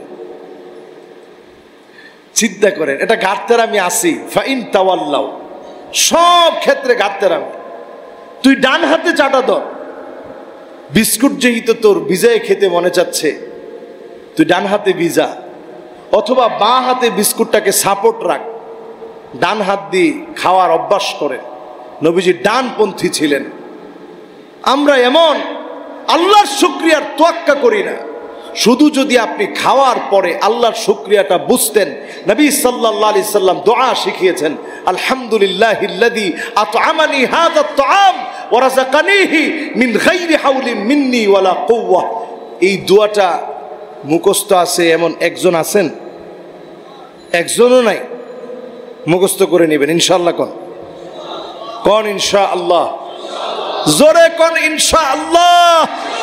চিন্তা করেন, এটা গার্তের আমি আসি। ফাইন তাওয়াল্লাও, সব ক্ষেত্রে গার্তের আমি। তুই ডান হাতে চাটা ধর, বিস্কুট যেহেতু তোর ভিজায় খেতে মনে চাচ্ছে, তুই ডান হাতে ভিজা, অথবা বাঁ হাতে বিস্কুটটাকে সাপোর্ট রাখ, ডান হাত দিয়ে খাওয়ার অভ্যাস করেন। নবীজি ডানপন্থী ছিলেন। আমরা এমন আল্লাহর শুকরিয়ার তোয়াক্কা করি না। শুধু যদি আপনি খাওয়ার পরে আল্লাহর শুকরিয়াটা বুঝতেন, নবী সাল্লাল্লাহু আলাইহি সাল্লাম দোয়া শিখিয়েছেন, আলহামদুলিল্লাহিল্লাযী আত'আমানি হাযা আত-তাআম ওয়া রাযাকানিহি মিন গায়রি হাওলিন মিন্নি ওয়ালা কুওয়া। এই দোয়াটা মুখস্থ আছে এমন একজন আছেন? একজনও নাই। মুখস্থ করে নেবেন ইনশাআল্লাহ। কোন কোন ইনশাআল্লাহ? জোরে কোন ইনশাআল্লাহ?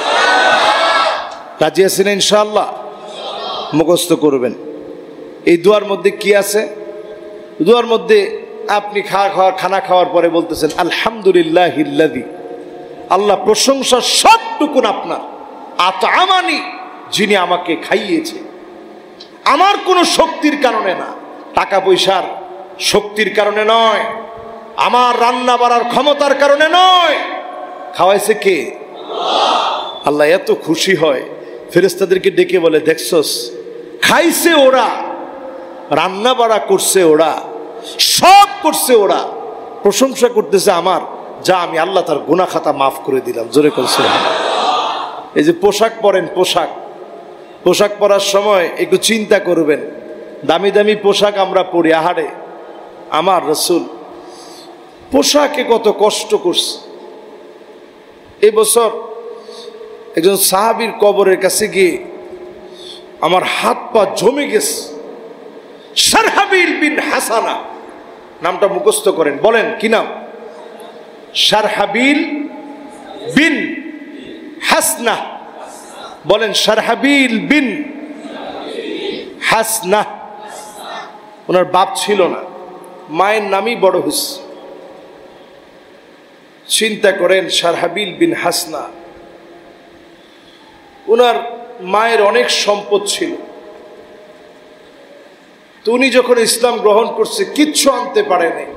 রাজি আছেন ইনশাআল্লাহ? মুখস্থ করবেন। এই দোয়ার মধ্যে কি আছে? দোয়ার মধ্যে আপনি খাওয়া খাওয়া খানা খাওয়ার পরে বলতেছেন আলহামদুলিল্লাহিল্লাযী, আল্লাহ প্রশংসা সবটুকুন আপনার, আত'আমানি, যিনি আমাকে খাইয়েছে, আমার কোনো শক্তির কারণে না, টাকা পয়সার শক্তির কারণে নয়, আমার রান্না বাড়ার ক্ষমতার কারণে নয়, খাওয়াইছে কে? আল্লাহ এত খুশি হয়, ফেরেশতাদেরকে ডেকে বলে, দেখছস খাইছে ওরা, রান্না বাড়া করছে ওরা, সব করছে ওরা, প্রশংসা করতেছে আমার, যা আমি আল্লাহ তার গুনাহ খাতা মাফ করে দিলাম। জোরে করছে। এই যে পোশাক পরেন, পোশাক পোশাক পরার সময় একটু চিন্তা করবেন। দামি দামি পোশাক আমরা পরি, আহারে আমার রাসূল পোশাকে কত কষ্ট করছে, এই বছর একজন সাহাবীর কবরের কাছে গিয়ে আমার হাত পা জমে গেছে। শারহাবিল বিন হাসানা, নামটা মুখস্থ করেন, বলেন কি নাম? শারহাবিল বিন হাসনা, বলেন শারহাবিল বিন হাসনা। ওনার বাপ ছিল না, মায়ের নামই বড় হয়েছে। চিন্তা করেন, শারহাবিল বিন হাসনা, ওনার মায়ের অনেক সম্পদ ছিল। তো উনি যখন ইসলাম গ্রহণ করছে কিচ্ছু আনতে পারে নাই,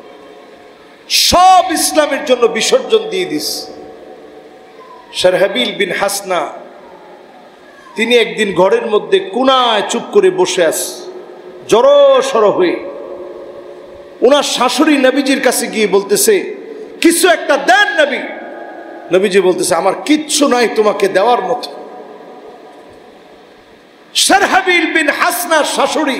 সব ইসলামের জন্য বিসর্জন দিয়ে দিস। শারহাবিল বিন হাসনা তিনি একদিন ঘরের মধ্যে কোনায় চুপ করে বসে আছে, জড়ো সড়ো হয়ে। ওনার শাশুড়ি নবীজির কাছে গিয়ে বলতেছে, কিছু একটা দেন নবী। নবীজি বলতেছে, আমার কিচ্ছু নাই তোমাকে দেওয়ার মতো। শারহাবিল বিন হাসনার শাশুড়ি,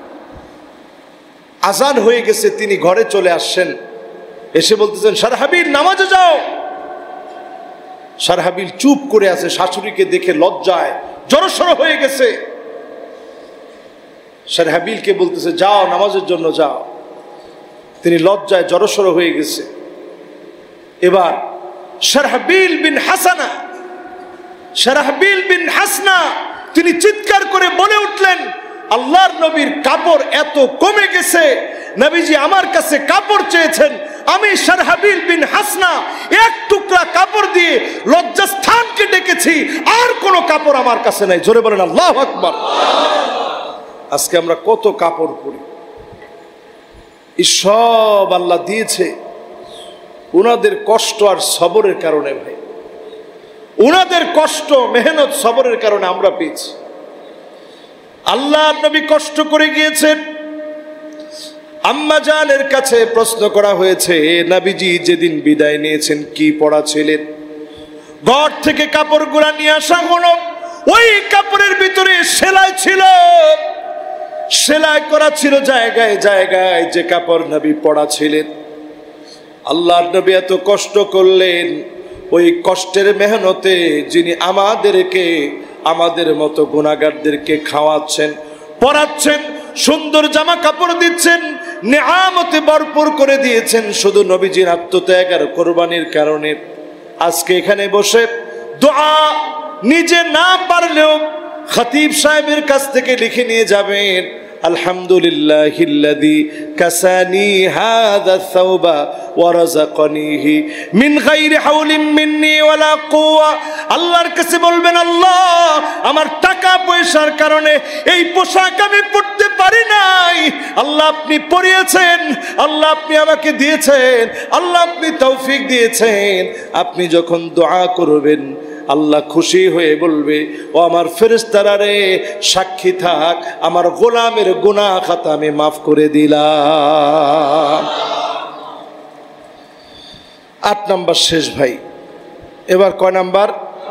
আজান হয়ে গেছে, তিনি ঘরে চলে আসছেন, এসে বলতেছেন, শারহাবিল নামাজে যাও। শারহাবিল চুপ করে আছে, শাশুড়িকে দেখে লজ্জায় জড়সড় হয়ে গেছে। শারহাবিলকে বলতেছে, যাও নামাজের জন্য যাও। তিনি লজ্জায় জড়সড় হয়ে গেছে। এবার শারহাবিল বিন হাসানা, শারহাবিল বিন হাসনা তিনি চিৎকার করে বলে উঠলেন, আল্লাহর নবীর কাপড় এত কমে গেছে, নবীজি আমার কাছে কাপড় চেয়েছেন, আমি শারহাবিল বিন হাসনা এক টুকরা কাপড় দিয়ে লজ্জাস্থানকে ডেকেছি, আর কোনো কাপড় আমার কাছে নাই। জোরে বলেন আল্লাহু আকবার। আজকে আমরা কত কাপড় পরি, এই সব আল্লাহ দিয়েছে উনাদের কষ্ট আর সবরের কারণে। ভাই, উনাদের কষ্ট মেহনত সবরের কারণে আমরা পেয়েছি। আল্লাহ নবী কষ্ট করে গিয়েছেন। আম্মা জানের কাছে প্রশ্ন করা হয়েছে, নবীজি যেদিন বিদায় নিয়েছেন কি পড়া ছিলেন? ঘর থেকে কাপড়গুলা নিয়ে আসা হলো, ওই কাপড়ের ভিতরে সেলাই ছিল, সেলাই করা ছিল জায়গায় জায়গায়, যে কাপড় নবী পড়া ছিলেন। আল্লাহর নবী এত কষ্ট করলেন, ওই কষ্টের মেহনতে যিনি আমাদেরকে, আমাদের মতো গুনাহগারদেরকে খাওয়াচ্ছেন, পরাচ্ছেন, সুন্দর জামা কাপড় দিচ্ছেন, নেয়ামতে ভরপুর করে দিয়েছেন, শুধু নবীজির আত্মত্যাগ আর কোরবানির কারণে আজকে এখানে বসে দোয়া নিজে না পারলেও খতিব সাহেবের কাছ থেকে লিখে নিয়ে যাবেন, আলহামদুলিল্লাহিল্লাযী কাসানি হাযা সাওবা ওয়া রাযাকানিহি মিন গায়রি হাওলিন মিন্নি ওয়ালা কুওয়া। আল্লাহর কাছে বলবেন, আল্লাহ আমার টাকা পয়সার কারণে এই পোশাক আমি পরতে পারি নাই, আল্লাহ আপনি পরিয়েছেন, আল্লাহ আপনি আমাকে দিয়েছেন, আল্লাহ আপনি তৌফিক দিয়েছেন। আপনি যখন দোয়া করবেন আল্লাহ খুশি হয়ে বলবে, ও আমার ফেরেশতারা রে, সাক্ষী থাক, আমার গোলামের গুনাহ খাতা আমি মাফ করে দিলাম। আট নাম্বার শেষ ভাই, এবার কয় নাম্বার?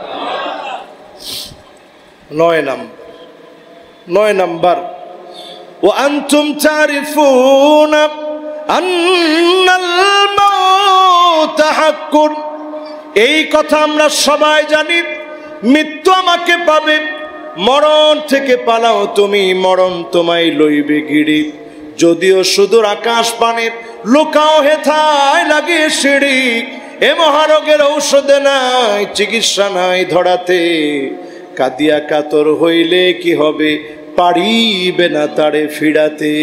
নয় নাম্বার। নয় নাম্বার, ও আনতুম তারিফুনা আন্নাল মাউত হাক্কুন। এই কথা আমরা সবাই জানি, মৃত্যু আমাকে পাবে, মরণ থেকে পালাও তুমি, মরণ তোমায় লইবে গিরি। যদিও সুদূর আকাশ পানে লুকাও হেথায় লাগে সিঁড়ি, এ মহারোগের ঔষধ নাই, চিকিৎসা নাই ধরাতে, কাদিয়া কাতর হইলে কি হবে, পারিবে না তারে ফিরাতে।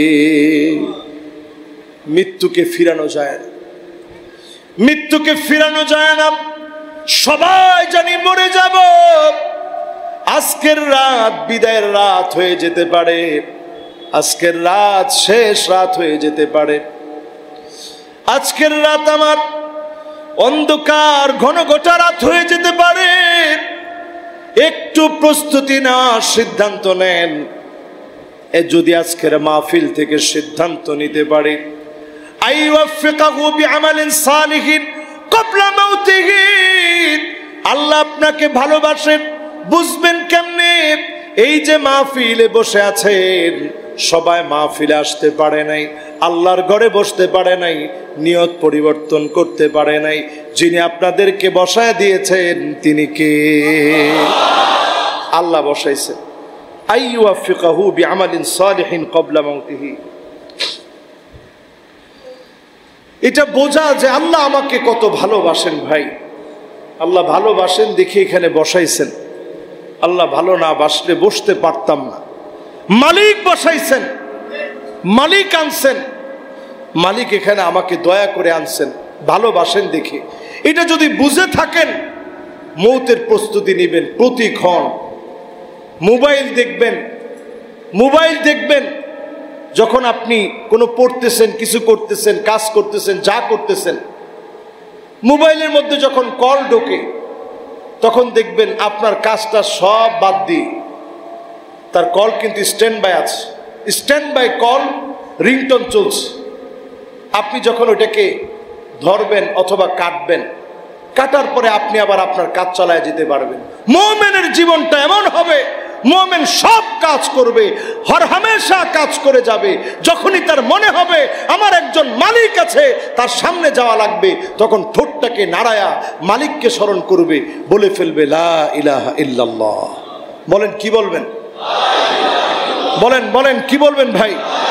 মৃত্যুকে ফিরানো যায় না, মৃত্যুকে ফিরানো যায় না। সবাই জানি মরে যাব, আজকের রাত বিদায়ের রাত হয়ে যেতে পারে, আজকের রাত শেষ রাত হয়ে যেতে পারে, আজকের রাত আমার অন্ধকার ঘন ঘটা রাত হয়ে যেতে পারে। একটু প্রস্তুতি নেওয়ার সিদ্ধান্ত নেন, এ যদি আজকের মাহফিল থেকে সিদ্ধান্ত নিতে পারে, আইওয়াফিকাহু বিআমালিন সালিহিন ক্বাবলা মাউতিহি। আল্লাহ আপনাকে ভালোবাসেন, বুঝবেন কেমনে? এই যে মাহফিলে বসে আছেন, সবাই মাহফিলে আসতে পারে নাই, আল্লাহর ঘরে বসতে পারে নাই, নিয়ত পরিবর্তন করতে পারে নাই। যিনি আপনাদেরকে বসায় দিয়েছেন তিনি কে? আল্লাহ বসাইছেন। আইয়ুওয়াফিকাহু বিআমালিন সালিহিন ক্বাবলা মাউতিহি। এটা বোঝা যে আল্লাহ আমাকে কত ভালোবাসেন। ভাই, আল্লাহ ভালোবাসেন দেখে এখানে বসাইছেন। আল্লাহ ভালো না বাসলে বসতে পারতাম না। মালিক বসাইছেন, মালিক আনছেন, মালিক এখানে আমাকে দয়া করে আনছেন, ভালোবাসেন দেখে। এটা যদি বুঝে থাকেন, মৌতের প্রস্তুতি নেবেন প্রতিক্ষণ। মোবাইল দেখবেন, মোবাইল দেখবেন যখন আপনি কোনো পড়তেছেন, কিছু করতেছেন, কাজ করতেছেন, যা করতেছেন, মোবাইলের মধ্যে যখন কল ঢোকে তখন দেখবেন আপনার কাজটা সব বাদ দিয়ে তার কল কিন্তু স্ট্যান্ড বাই আছে, স্ট্যান্ড বাই কল, রিংটোন চলছে। আপনি যখন ওইটাকে ধরবেন অথবা কাটবেন, কাটার পরে আপনি আবার আপনার কাজ চালায় যেতে পারবেন। মুমিনের জীবনটা এমন হবে, মুমিন সব কাজ করবে, হর হামেশা কাজ করে যাবে। যখনই তার মনে হবে আমার একজন মালিক আছে, তার সামনে যাওয়া লাগবে, তখন ঠোঁটটাকে নাড়ায়া মালিককে স্মরণ করবে, বলে ফেলবে লা ইলাহা ইল্লাল্লাহ। বলেন কি বলবেন? বলেন বলেন কি বলবেন ভাই?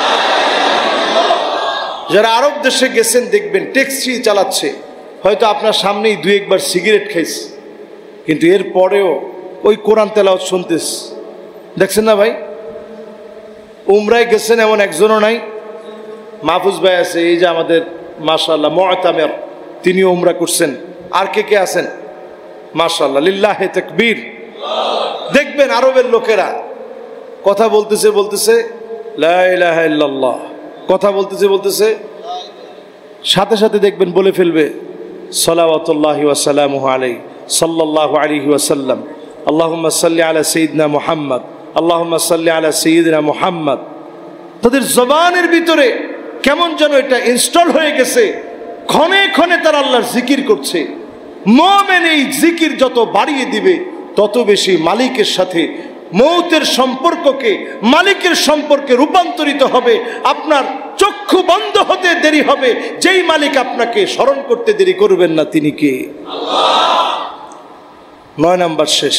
যারা আরব দেশে গেছেন দেখবেন ট্যাক্সি চালাচ্ছে, হয়তো আপনার সামনেই দুই একবার সিগারেট খাইছে, কিন্তু এর পরেও ওই কোরআন তেলাওয়াত শুনতেস। দেখছেন না ভাই? উমরায় গেছেন এমন একজনও নাই। মাহফুজ ভাই আছে, এই যে আমাদের মাশাআল্লাহ মুআতামির, তিনিও উমরা করছেন। আর কে কে আছেন? মাশাআল্লাহ, লিল্লাহি তাকবীর। দেখবেন আরবের লোকেরা কথা বলতেছে বলতেছে লা ইলাহা ইল্লাল্লাহ, কথা বলতেছে বলতেছে সাথে সাথে দেখবেন বলে ফেলবে সালাওয়াতুল্লাহি ওয়া সালামুহু আলাইহি সাল্লাল্লাহু আলাইহি ওয়াসাল্লাম, আল্লাহুম্মা সাল্লি আলা সাইয়্যিদিনা মুহাম্মদ, আল্লাহুম্মা সাল্লি আলা সাইয়্যিদিনা মুহাম্মদ। তাদের জবানের ভিতরে কেমন যেন এটা ইনস্টল হয়ে গেছে, ক্ষণে ক্ষণে তারা আল্লাহর জিকির করছে। মুমিন এই জিকির যত বাড়িয়ে দিবে তত বেশি মালিকের সাথে মৌতের সম্পর্ককে মালিকের সম্পর্কে রূপান্তরিত হবে। আপনার চক্ষু বন্ধ হতে দেরি হবে, যেই মালিক আপনাকে স্মরণ করতে দেরি করবেন না তিনি কে? আল্লাহ। নয় নাম্বার শেষ।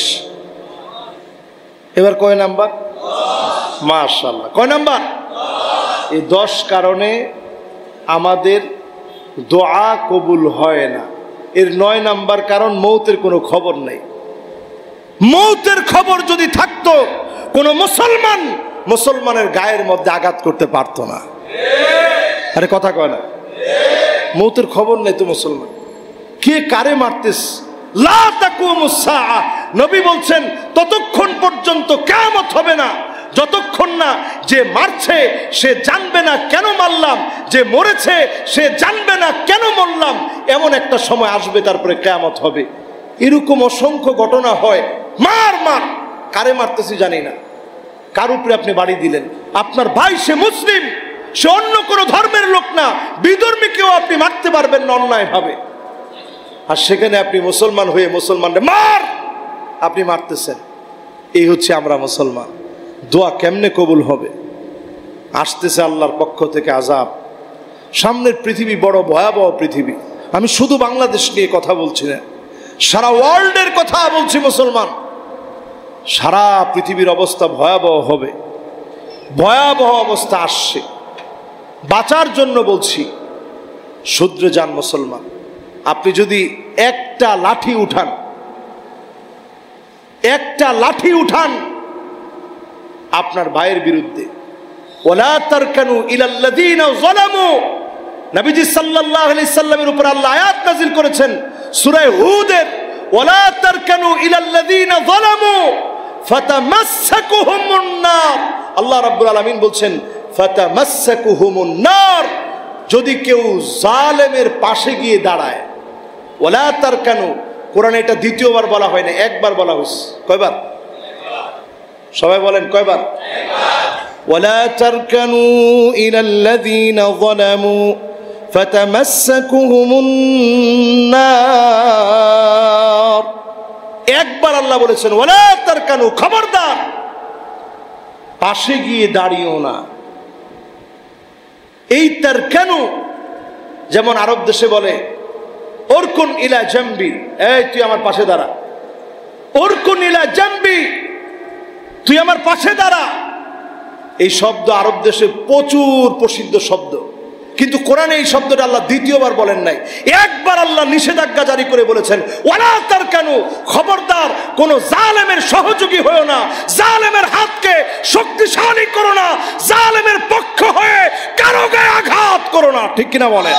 এবার কয় নাম্বার? মাশাআল্লাহ, কয় নাম্বার? এই দশ কারণে আমাদের দোয়া কবুল হয় না। এর নয় নাম্বার কারণ মৌতের কোনো খবর নেই। মৌতের খবর যদি থাকতো, কোন মুসলমান মুসলমানের গায়ের মধ্যে আঘাত করতে পারতো না। আরে কথা কয় না? মৌতের খবর নেই তো মুসলমান, কে কারে মারতেস? লা তাকুমুস সাআ, নবী বলছেন ততক্ষণ পর্যন্ত কিয়ামত হবে না যতক্ষণ না যে মারছে সে জানবে না কেন মারলাম, যে মরেছে সে জানবে না কেন মরলাম। এমন একটা সময় আসবে, তারপরে কিয়ামত হবে। এরকম অসংখ্য ঘটনা হয়। মার মার, কারে মারতেছি জানি না, কার উপরে আপনি বাড়ি দিলেন, আপনার ভাই সে মুসলিম, সে অন্য কোনো ধর্মের লোক না, বিধর্মীকেও আপনি মারতে পারবেন না অন্যায় ভাবে। আর সেখানে আপনি মুসলমান হয়ে মুসলমানরে মার, আপনি মারতেছেন। এই হচ্ছে আমরা মুসলমান। দোয়া কেমনে কবুল হবে? আসতেছে আল্লাহর পক্ষ থেকে আযাব। সামনের পৃথিবী বড় ভয়াবহ পৃথিবী। আমি শুধু বাংলাদেশ নিয়ে কথা বলছি না, সারা ওয়ার্ল্ডের কথা বলছি। মুসলমান, সারা পৃথিবীর অবস্থা ভয়াবহ হবে, ভয়াবহ অবস্থা আসছে। বাঁচার জন্য বলছি, শুধরে যান মুসলমান। আপনি যদি একটা লাঠি উঠান, একটা লাঠি উঠান আপনার ভাইয়ের বিরুদ্ধে, ওয়ালা তারকানু ইলাল্লাযীনা যালামু, নবীজি সাল্লাল্লাহু আলাইহি সাল্লামের উপর আল্লাহ আয়াত নাযিল করেছেন সূরা হুদের, ওয়ালা তারকানু ইলাল্লাযীনা যালামু ফাতামাসসাকুহুমুন নার। আল্লাহ রাব্বুল আলামিন বলছেন ফাতামাসসাকুহুমুন নার, যদি কেউ জালেমের পাশে গিয়ে দাঁড়ায়। ওয়ালা তারকানু, কোরআনে এটা দ্বিতীয়বার বলা হয় না, একবার বলা হয়েছে। কয়বার? সবাই বলেন কয়বার? একবার। ওয়ালা তারকানু ইলাল্লাযীনা যালামু ফাতামাসসাকুহুমুন নার। একবার আল্লাহ বলেছেন ওয়ালা তারকানু, খবরদার পাশে গিয়ে দাঁড়িও না। এই তার কেন, যেমন আরব দেশে বলে ওরকুন ইলা জাম্বি, এই তুই আমার পাশে দাঁড়া, ওরকুন ইলা জাম্বি, তুই আমার পাশে দাঁড়া। এই শব্দ আরব দেশে প্রচুর প্রসিদ্ধ শব্দ, কিন্তু কোরআনে এই শব্দটা আল্লাহ দ্বিতীয়বার বলেন নাই। একবার আল্লাহ নিষেধাজ্ঞা জারি করে বলেছেন ওয়ালা তারকানু, খবরদার কোন জালেমের সহযোগী হয়ো না, জালেমের হাতকে শক্তিশালী করো না, জালেমের পক্ষ হয়ে কারো গায়ে আঘাত করো না। ঠিক কিনা বলেন?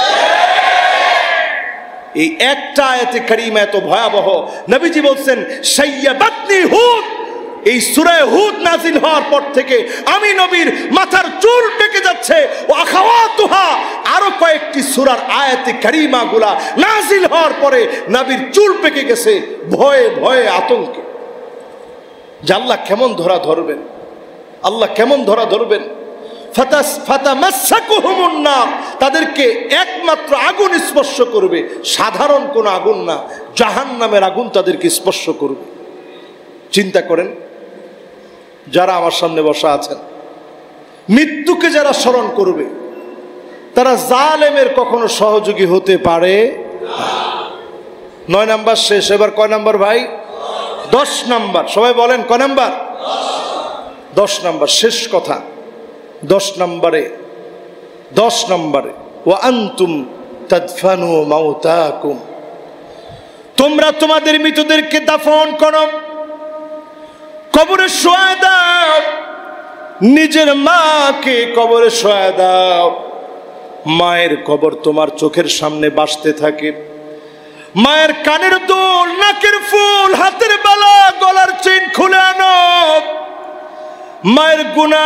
এই একটা আয়াতে কারিমা এত ভয়াবহ। নবীজি বলছেন সাইয়াবাতনি হুদ, এই সূরা হুদ নাযিল হওয়ার পর থেকে আমি নবীর মাথার চুল পেকে যাচ্ছে। ও আখাওয়াতুহা, আরো কয়েকটি সূরার আয়াতে কারিমা গুলা নাযিল হওয়ার পরে নবীর চুল পেকে গেছে ভয়ে ভয়ে আতঙ্কে। যে আল্লাহ কেমন ধরা ধরবেন, আল্লাহ কেমন ধরা ধরবেন। ফাতাস ফাতামাসসাকুহুমুন নার, তাদেরকে একমাত্র আগুন স্পর্শ করবে, সাধারণ কোন আগুন না, জাহান্নামের আগুন তাদেরকে স্পর্শ করবে। চিন্তা করেন, যারা আমার সামনে বসা আছেন, মৃত্যুকে যারা স্মরণ করবে তারা জালেমের কখনো সহযোগী হতে পারে না। নয় নাম্বার শেষ, এবার কয় নাম্বার ভাই? দশ নাম্বার। সবাই বলেন কয় নাম্বার? দশ নাম্বার শেষ কথা। দশ নম্বরে দশ নম্বরে ওয়া আনতুম তাদফানু মাউতাকুম, তোমরা তোমাদের মৃতদেরকে দাফন করো, কবরে শোয়া দাও, নিজের মাকে কবরে শোয়া দাও। মায়ের কবর তোমার চোখের সামনে ভাসতে থাকে, মায়ের কানের দুল, নাকের ফুল, হাতের বালা, গলার চেইন খুলে আনো। মায়ের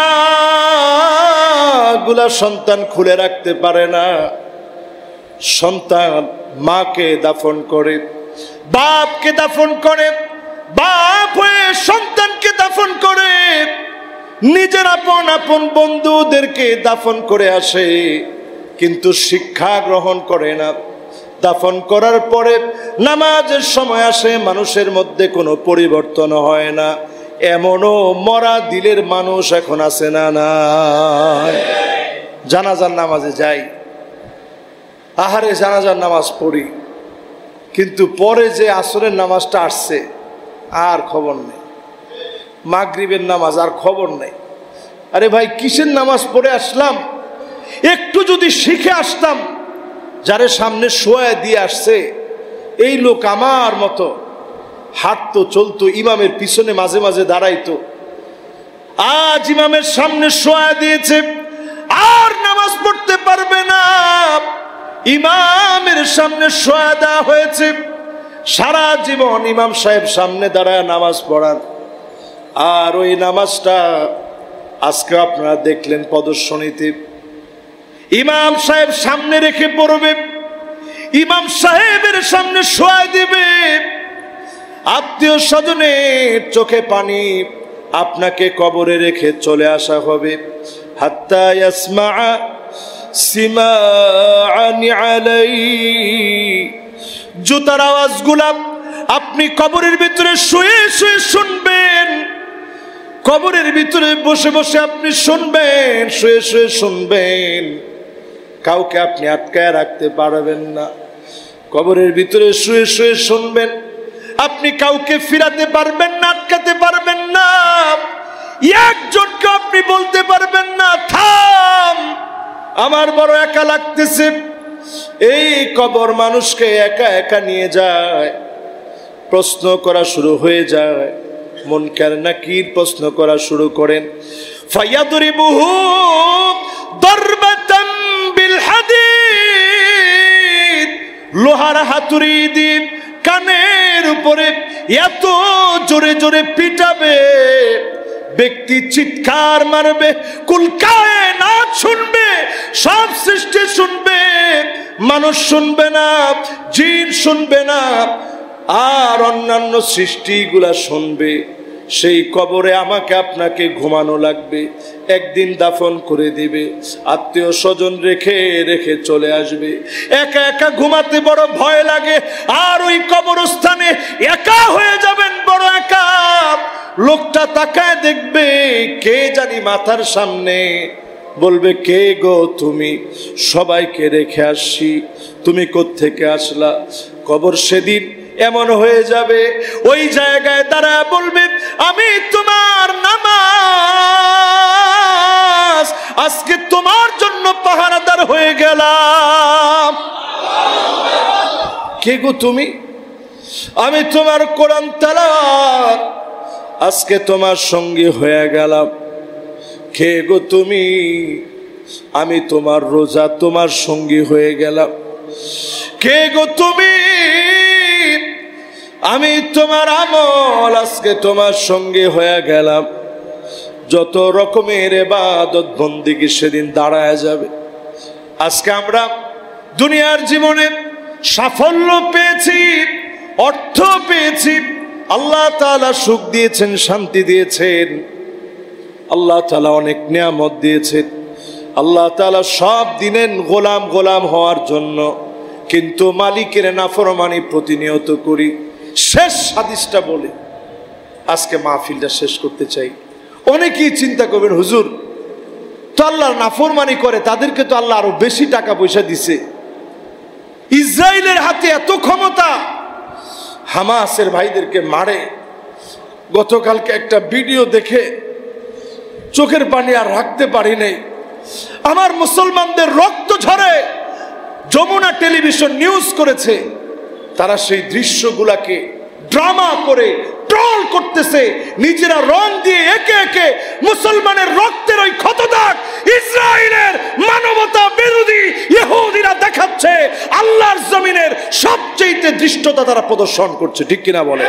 গুনাহগুলা সন্তান খুলে রাখতে পারে না, সন্তান মাকে দাফন করে, বাপকে দাফন করে, বাপ হয়ে সন্তানকে দাফন করে, নিজের আপন আপন বন্ধুদেরকে দাফন করে আসে, কিন্তু শিক্ষা গ্রহণ করে না। দাফন করার পরে নামাজের সময় আসে, মানুষের মধ্যে কোনো পরিবর্তন হয় না। এমনও মরা দিলের মানুষ এখন আছে না নাই? জানাজার নামাজে যাই, আহারে জানাজার নামাজ পড়ি, কিন্তু পরে যে আসরের নামাজটা আসছে আর খবর নেই, মাগরিবের নামাজ আর খবর নেই। আরে ভাই কিসের নামাজ পড়ে আসলাম, একটু যদি শিখে আসতাম। যারে সামনে শোয়া দিয়ে আসছে এই লোক আমার মতো হাঁটতো, চলতো, ইমামের পিছনে মাঝে মাঝে দাঁড়াইতো, আজ ইমামের সামনে শোয়া দিয়েছে, আর নামাজ পড়তে পারবে না। ইমামের সামনে শোয়া দেওয়া হয়েছে, সারা জীবন ইমাম সাহেব সামনে দাঁড়ায় নামাজ পড়ান, আর ওই নামাজটা আজকে আপনারা দেখলেন প্রদর্শনীতে ইমাম সাহেব সামনে রেখে পড়বে, ইমাম সাহেবের সামনে শোয়া দিবে, আত্মীয় স্বজনের চোখে পানি, আপনাকে কবরে রেখে চলে আসা হবে। হাত্তা ইয়াসমা সিমাআনি আলাইহি, জুতার আওয়াজগুলা আপনি কবরের ভিতরে শুয়ে শুয়ে শুনবেন, কবরের ভিতরে বসে বসে আপনি শুনবেন, শুয়ে শুয়ে শুনবেন, কাউকে আপনি আটকায় রাখতে পারবেন না। কবরের ভিতরে শুয়ে শুয়ে শুনবেন, আপনি কাউকে ফিরাতে পারবেন না, আটকাতে পারবেন না। একজনকে আপনি বলতে পারবেন না থাম, আমার বড় একা লাগতেছে। এই কবর মানুষকে একা একা নিয়ে যায়, প্রশ্ন করা শুরু হয়ে যায়, মুনকার নাকির প্রশ্ন করা শুরু করেন। ফায়াদরিবুহু দারবাতাম বিল হাদিদ, লোহার হাতুড়ি দিয়ে কানের উপরে এত জোরে জোরে পিটাবে, ব্যক্তি চিৎকার মারবে, কুল কায়নাত শুনবে, সব সৃষ্টি শুনবে, মানুষ শুনবে না, জিন শুনবে না, আর অন্যান্য সৃষ্টিগুলা শুনবে। সেই কবরে আমাকে আপনাকে ঘুমানো লাগবে, একদিন দাফন করে দিবে, আত্মীয় স্বজন রেখে রেখে চলে আসবে। একা একা ঘুমাতে বড় ভয় লাগে, আর ওই কবরস্থানে একা হয়ে যাবেন, বড় একা। লোকটা তাকায় দেখবে, কে জানি মাথার সামনে বলবে কে গো তুমি? সবাইকে রেখে আসছি, তুমি কোত্থেকে আসলা? কবর সেদিন এমন হয়ে যাবে, ওই জায়গায় দাঁড়ায় বলবে আমি তোমার নামাজ আজকে তোমার জন্য পাহারাদার হয়ে গেলাম। কে গো তুমি? আমি তোমার কোরআন তেলাওয়াত আজকে তোমার সঙ্গী হয়ে গেলাম। কে গো তুমি? আমি তোমার রোজা তোমার সঙ্গী হয়ে গেলাম। কে গো তুমি? আমি তোমার আমল আজকে তোমার সঙ্গে হয়ে গেলাম। যত রকমের ইবাদত বন্দেগী সেদিন দাঁড়ায় যাবে। আজকে আমরা দুনিয়ার জীবনে সাফল্য পেয়েছি, অর্থ পেয়েছি, আল্লাহ তাআলা সুখ দিয়েছেন, শান্তি দিয়েছেন, আল্লাহ তাআলা অনেক নিয়ামত দিয়েছেন, আল্লাহ তাআলা সব দিলেন গোলাম গোলাম হওয়ার জন্য, কিন্তু মালিকের নাফরমানি প্রতিনিয়ত করি। শেষ হাদিসটা বলে আজকে মাহফিলটা শেষ করতে চাই। অনেকেই চিন্তা করবেন হুজুর তো আল্লাহর নাফরমানি করে তাদেরকে তো আল্লাহ আরো বেশি টাকা পয়সা দিছে। ইসরায়েলের হাতে এত ক্ষমতা, হামাসের ভাইদেরকে মারে। গতকালকে একটা ভিডিও দেখে চোখের পানি আর রাখতে পারি নাই। আমার মুসলমানদের রক্ত ঝরে। যমুনা টেলিভিশন নিউজ করেছে, তারা সেই দৃশ্যগুলাকে ড্রামা করে ট্রল করতেছে, নিজেরা রং দিয়ে একে একে মুসলমানের রক্তের ওই ক্ষতদাগ ইসরায়েলের মানবতা বিরোধী ইহুদিরা দেখাচ্ছে। আল্লাহর জমিনের সবচেয়ে দৃষ্টতা তারা প্রদর্শন করছে, ঠিক কিনা বলে?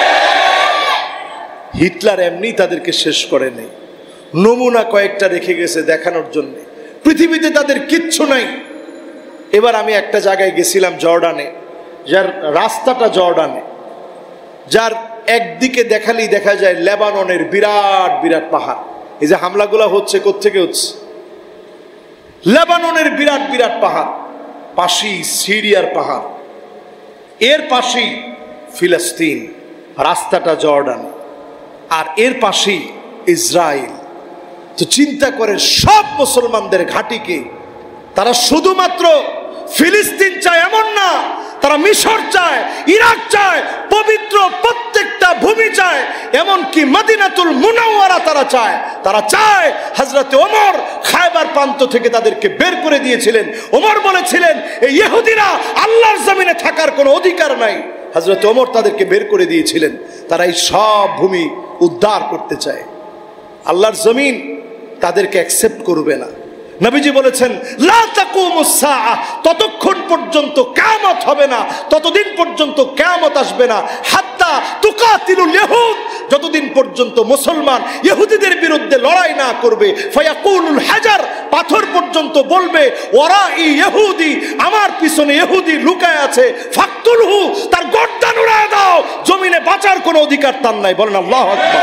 হিটলার এমনি তাদেরকে শেষ করে নেই, নমুনা কয়েকটা রেখে গেছে দেখানোর জন্য। পৃথিবীতে তাদের কিচ্ছু নাই। এবার আমি একটা জায়গায় গেছিলাম জর্ডানে, যার রাস্তাটা জর্ডানে, যার একদিকে দেখালেই দেখা যায় লেবাননের বিরাট বিরাট পাহাড়। এই যে হামলাগুলো হচ্ছে কোত্থেকে হচ্ছে? লেবাননের বিরাট বিরাট পাহাড়, পাশেই সিরিয়ার পাহাড়, এর পাশেই ফিলিস্তিন, রাস্তাটা জর্ডান, আর এর পাশেই ইসরায়েল। তো চিন্তা করে সব মুসলমানদের ঘাঁটিকে তারা শুধুমাত্র ফিলিস্তিন চায় এমন না, তারা মিশর চায়, ইরাক চায়, পবিত্র প্রত্যেকটা ভূমি চায়, এমনকি মদিনাতুল মুনাওয়ারা তারা চায়। তারা চায় হযরতে ওমর খায়বার প্রান্ত থেকে তাদেরকে বের করে দিয়েছিলেন। ওমর বলেছিলেন এই ইহুদিরা আল্লাহর জমিনে থাকার কোনো অধিকার নাই। হযরতে ওমর তাদেরকে বের করে দিয়েছিলেন। তারা এই সব ভূমি উদ্ধার করতে চায়। আল্লাহর জমিন তাদেরকে অ্যাকসেপ্ট করবে না। নবীজি বলেছেন লা তাকুমুস সাআহ, ততক্ষণ পর্যন্ত কিয়ামত হবে না, ততদিন পর্যন্ত কিয়ামত আসবে না, হাত্তা তুকাতিলুল ইহুদ, যতদিন পর্যন্ত মুসলমান ইহুদিদের বিরুদ্ধে লড়াই না করবে। ফায়াকুলুল হাজার, পাথর পর্যন্ত বলবে ওয়ারাই ইহুদি, আমার পিছনে ইহুদি লুকায় আছে, ফাকতুলহু, তার গর্দান উড়ায় দাও, জমিনে বাঁচার কোনো অধিকার তার নাই। বলেন আল্লাহু আকবার।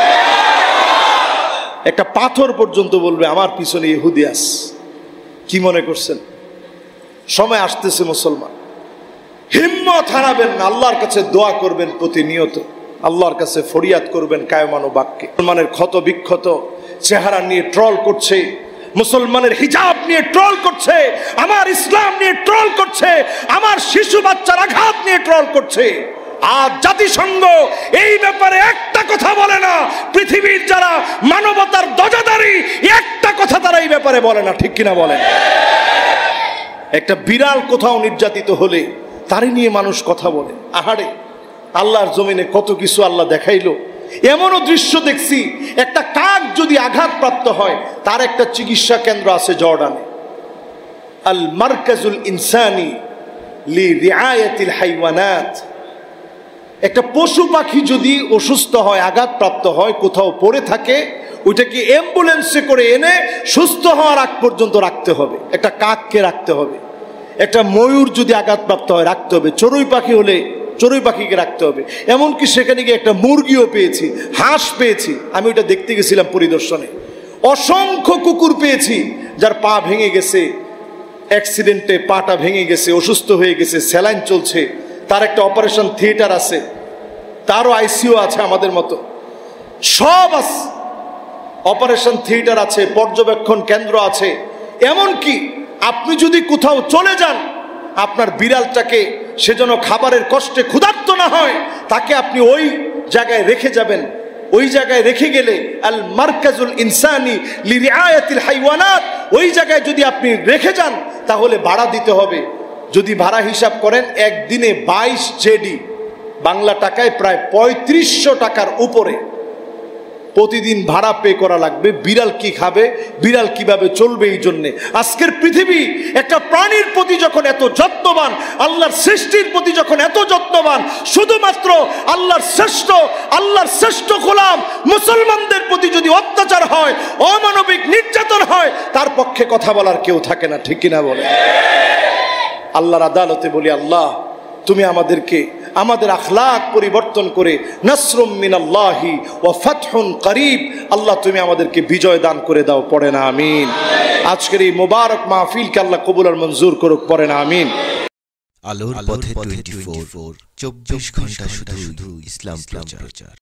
একটা পাথর পর্যন্ত বলবে আমার পিছনে ইহুদি আছে। কি মনে করছেন? সময় আসতেছে মুসলমান, হিম্মত হারাবেন না, আল্লাহর কাছে দোয়া করবেন প্রতিনিয়ত, আল্লাহর কাছে ফরিয়াদ করবেন কায়মান ও বাক্যে। মুসলমানের ক্ষত বিক্ষত চেহারা নিয়ে ট্রল করছে, মুসলমানের হিজাব নিয়ে ট্রল করছে, আমার ইসলাম নিয়ে ট্রল করছে, আমার শিশু বাচ্চার আঘাত নিয়ে ট্রল করছে। আর জাতিসংঘ এই ব্যাপারে একটা কথা বলে না। পৃথিবীর যারা মানবতার ধ্বজাধারী একটা কথা তারা এই ব্যাপারে বলে না, ঠিক কিনা বলেন? একটা বিড়াল কোথাও নির্যাতিত হলে তারই নিয়ে মানুষ কথা বলে। আহারে, আল্লাহর জমিনে কত কিছু আল্লাহ দেখাইলো। এমনও দৃশ্য দেখছি, একটা কাক যদি আঘাতপ্রাপ্ত হয় তার একটা চিকিৎসা কেন্দ্র আছে জর্ডানে, আল মারকাজুল ইনসানি লি রিআয়াতিল হাইওয়ানাত। একটা পশু পাখি যদি অসুস্থ হয়, আঘাতপ্রাপ্ত হয়, কোথাও পড়ে থাকে, ওইটাকে অ্যাম্বুলেন্সে করে এনে সুস্থ হওয়ার আগ পর্যন্ত রাখতে হবে। একটা কাককে রাখতে হবে, একটা ময়ূর যদি আঘাতপ্রাপ্ত হয় রাখতে হবে, চড়ুই পাখি হলে চড়ুই পাখিকে রাখতে হবে। এমনকি সেখানে গিয়ে একটা মুরগিও পেয়েছি, হাঁস পেয়েছি। আমি ওইটা দেখতে গেছিলাম পরিদর্শনে। অসংখ্য কুকুর পেয়েছি যার পা ভেঙে গেছে, অ্যাক্সিডেন্টে পাটা ভেঙে গেছে, অসুস্থ হয়ে গেছে, স্যালাইন চলছে, তার একটা অপারেশন থিয়েটার আছে, তারও আইসিইউ আছে আমাদের মতো, সব আছে, অপারেশন থিয়েটার আছে, পর্যবেক্ষণ কেন্দ্র আছে। এমনকি আপনি যদি কোথাও চলে যান, আপনার বিড়ালটাকে সে যেন খাবারের কষ্টে ক্ষুধার্ত না হয়, তাকে আপনি ওই জায়গায় রেখে যাবেন। ওই জায়গায় রেখে গেলে আল মারকাজুল ইনসানি লিরিআয়াতিল হাইওয়ানাত, ওই জায়গায় যদি আপনি রেখে যান তাহলে ভাড়া দিতে হবে। যদি ভাড়া হিসাব করেন একদিনে বাইশ জেডি, বাংলা টাকায় প্রায় পঁয়ত্রিশশো টাকার উপরে প্রতিদিন ভাড়া পে করা লাগবে। বিড়াল কি খাবে, বিড়াল কিভাবে চলবে, এই জন্যে আজকের পৃথিবী একটা প্রাণীর প্রতি যখন এত যত্নবান, আল্লাহর সৃষ্টির প্রতি যখন এত যত্নবান, শুধুমাত্র আল্লাহর শ্রেষ্ঠ আল্লাহর শ্রেষ্ঠ গোলাম মুসলমানদের প্রতি যদি অত্যাচার হয়, অমানবিক নির্যাতন হয়, তার পক্ষে কথা বলার কেউ থাকে না, ঠিক কিনা বলে? আল্লাহর আদালতে বলি, আল্লাহ তুমি আমাদেরকে আমাদের আখলাক পরিবর্তন করে নাসরুম মিনাল্লাহি ওয়া ফাতহুন করিব, আল্লাহ তুমি আমাদেরকে বিজয় দান করে দাও, পড়ে না আমিন। আজকের এই মোবারক মাহফিলকে আল্লাহ কবুল আর মঞ্জুর করুক, পড়ে না আমিন। আলোর পথে চব্বিশ ঘন্টা শুধু ইসলাম প্রচার।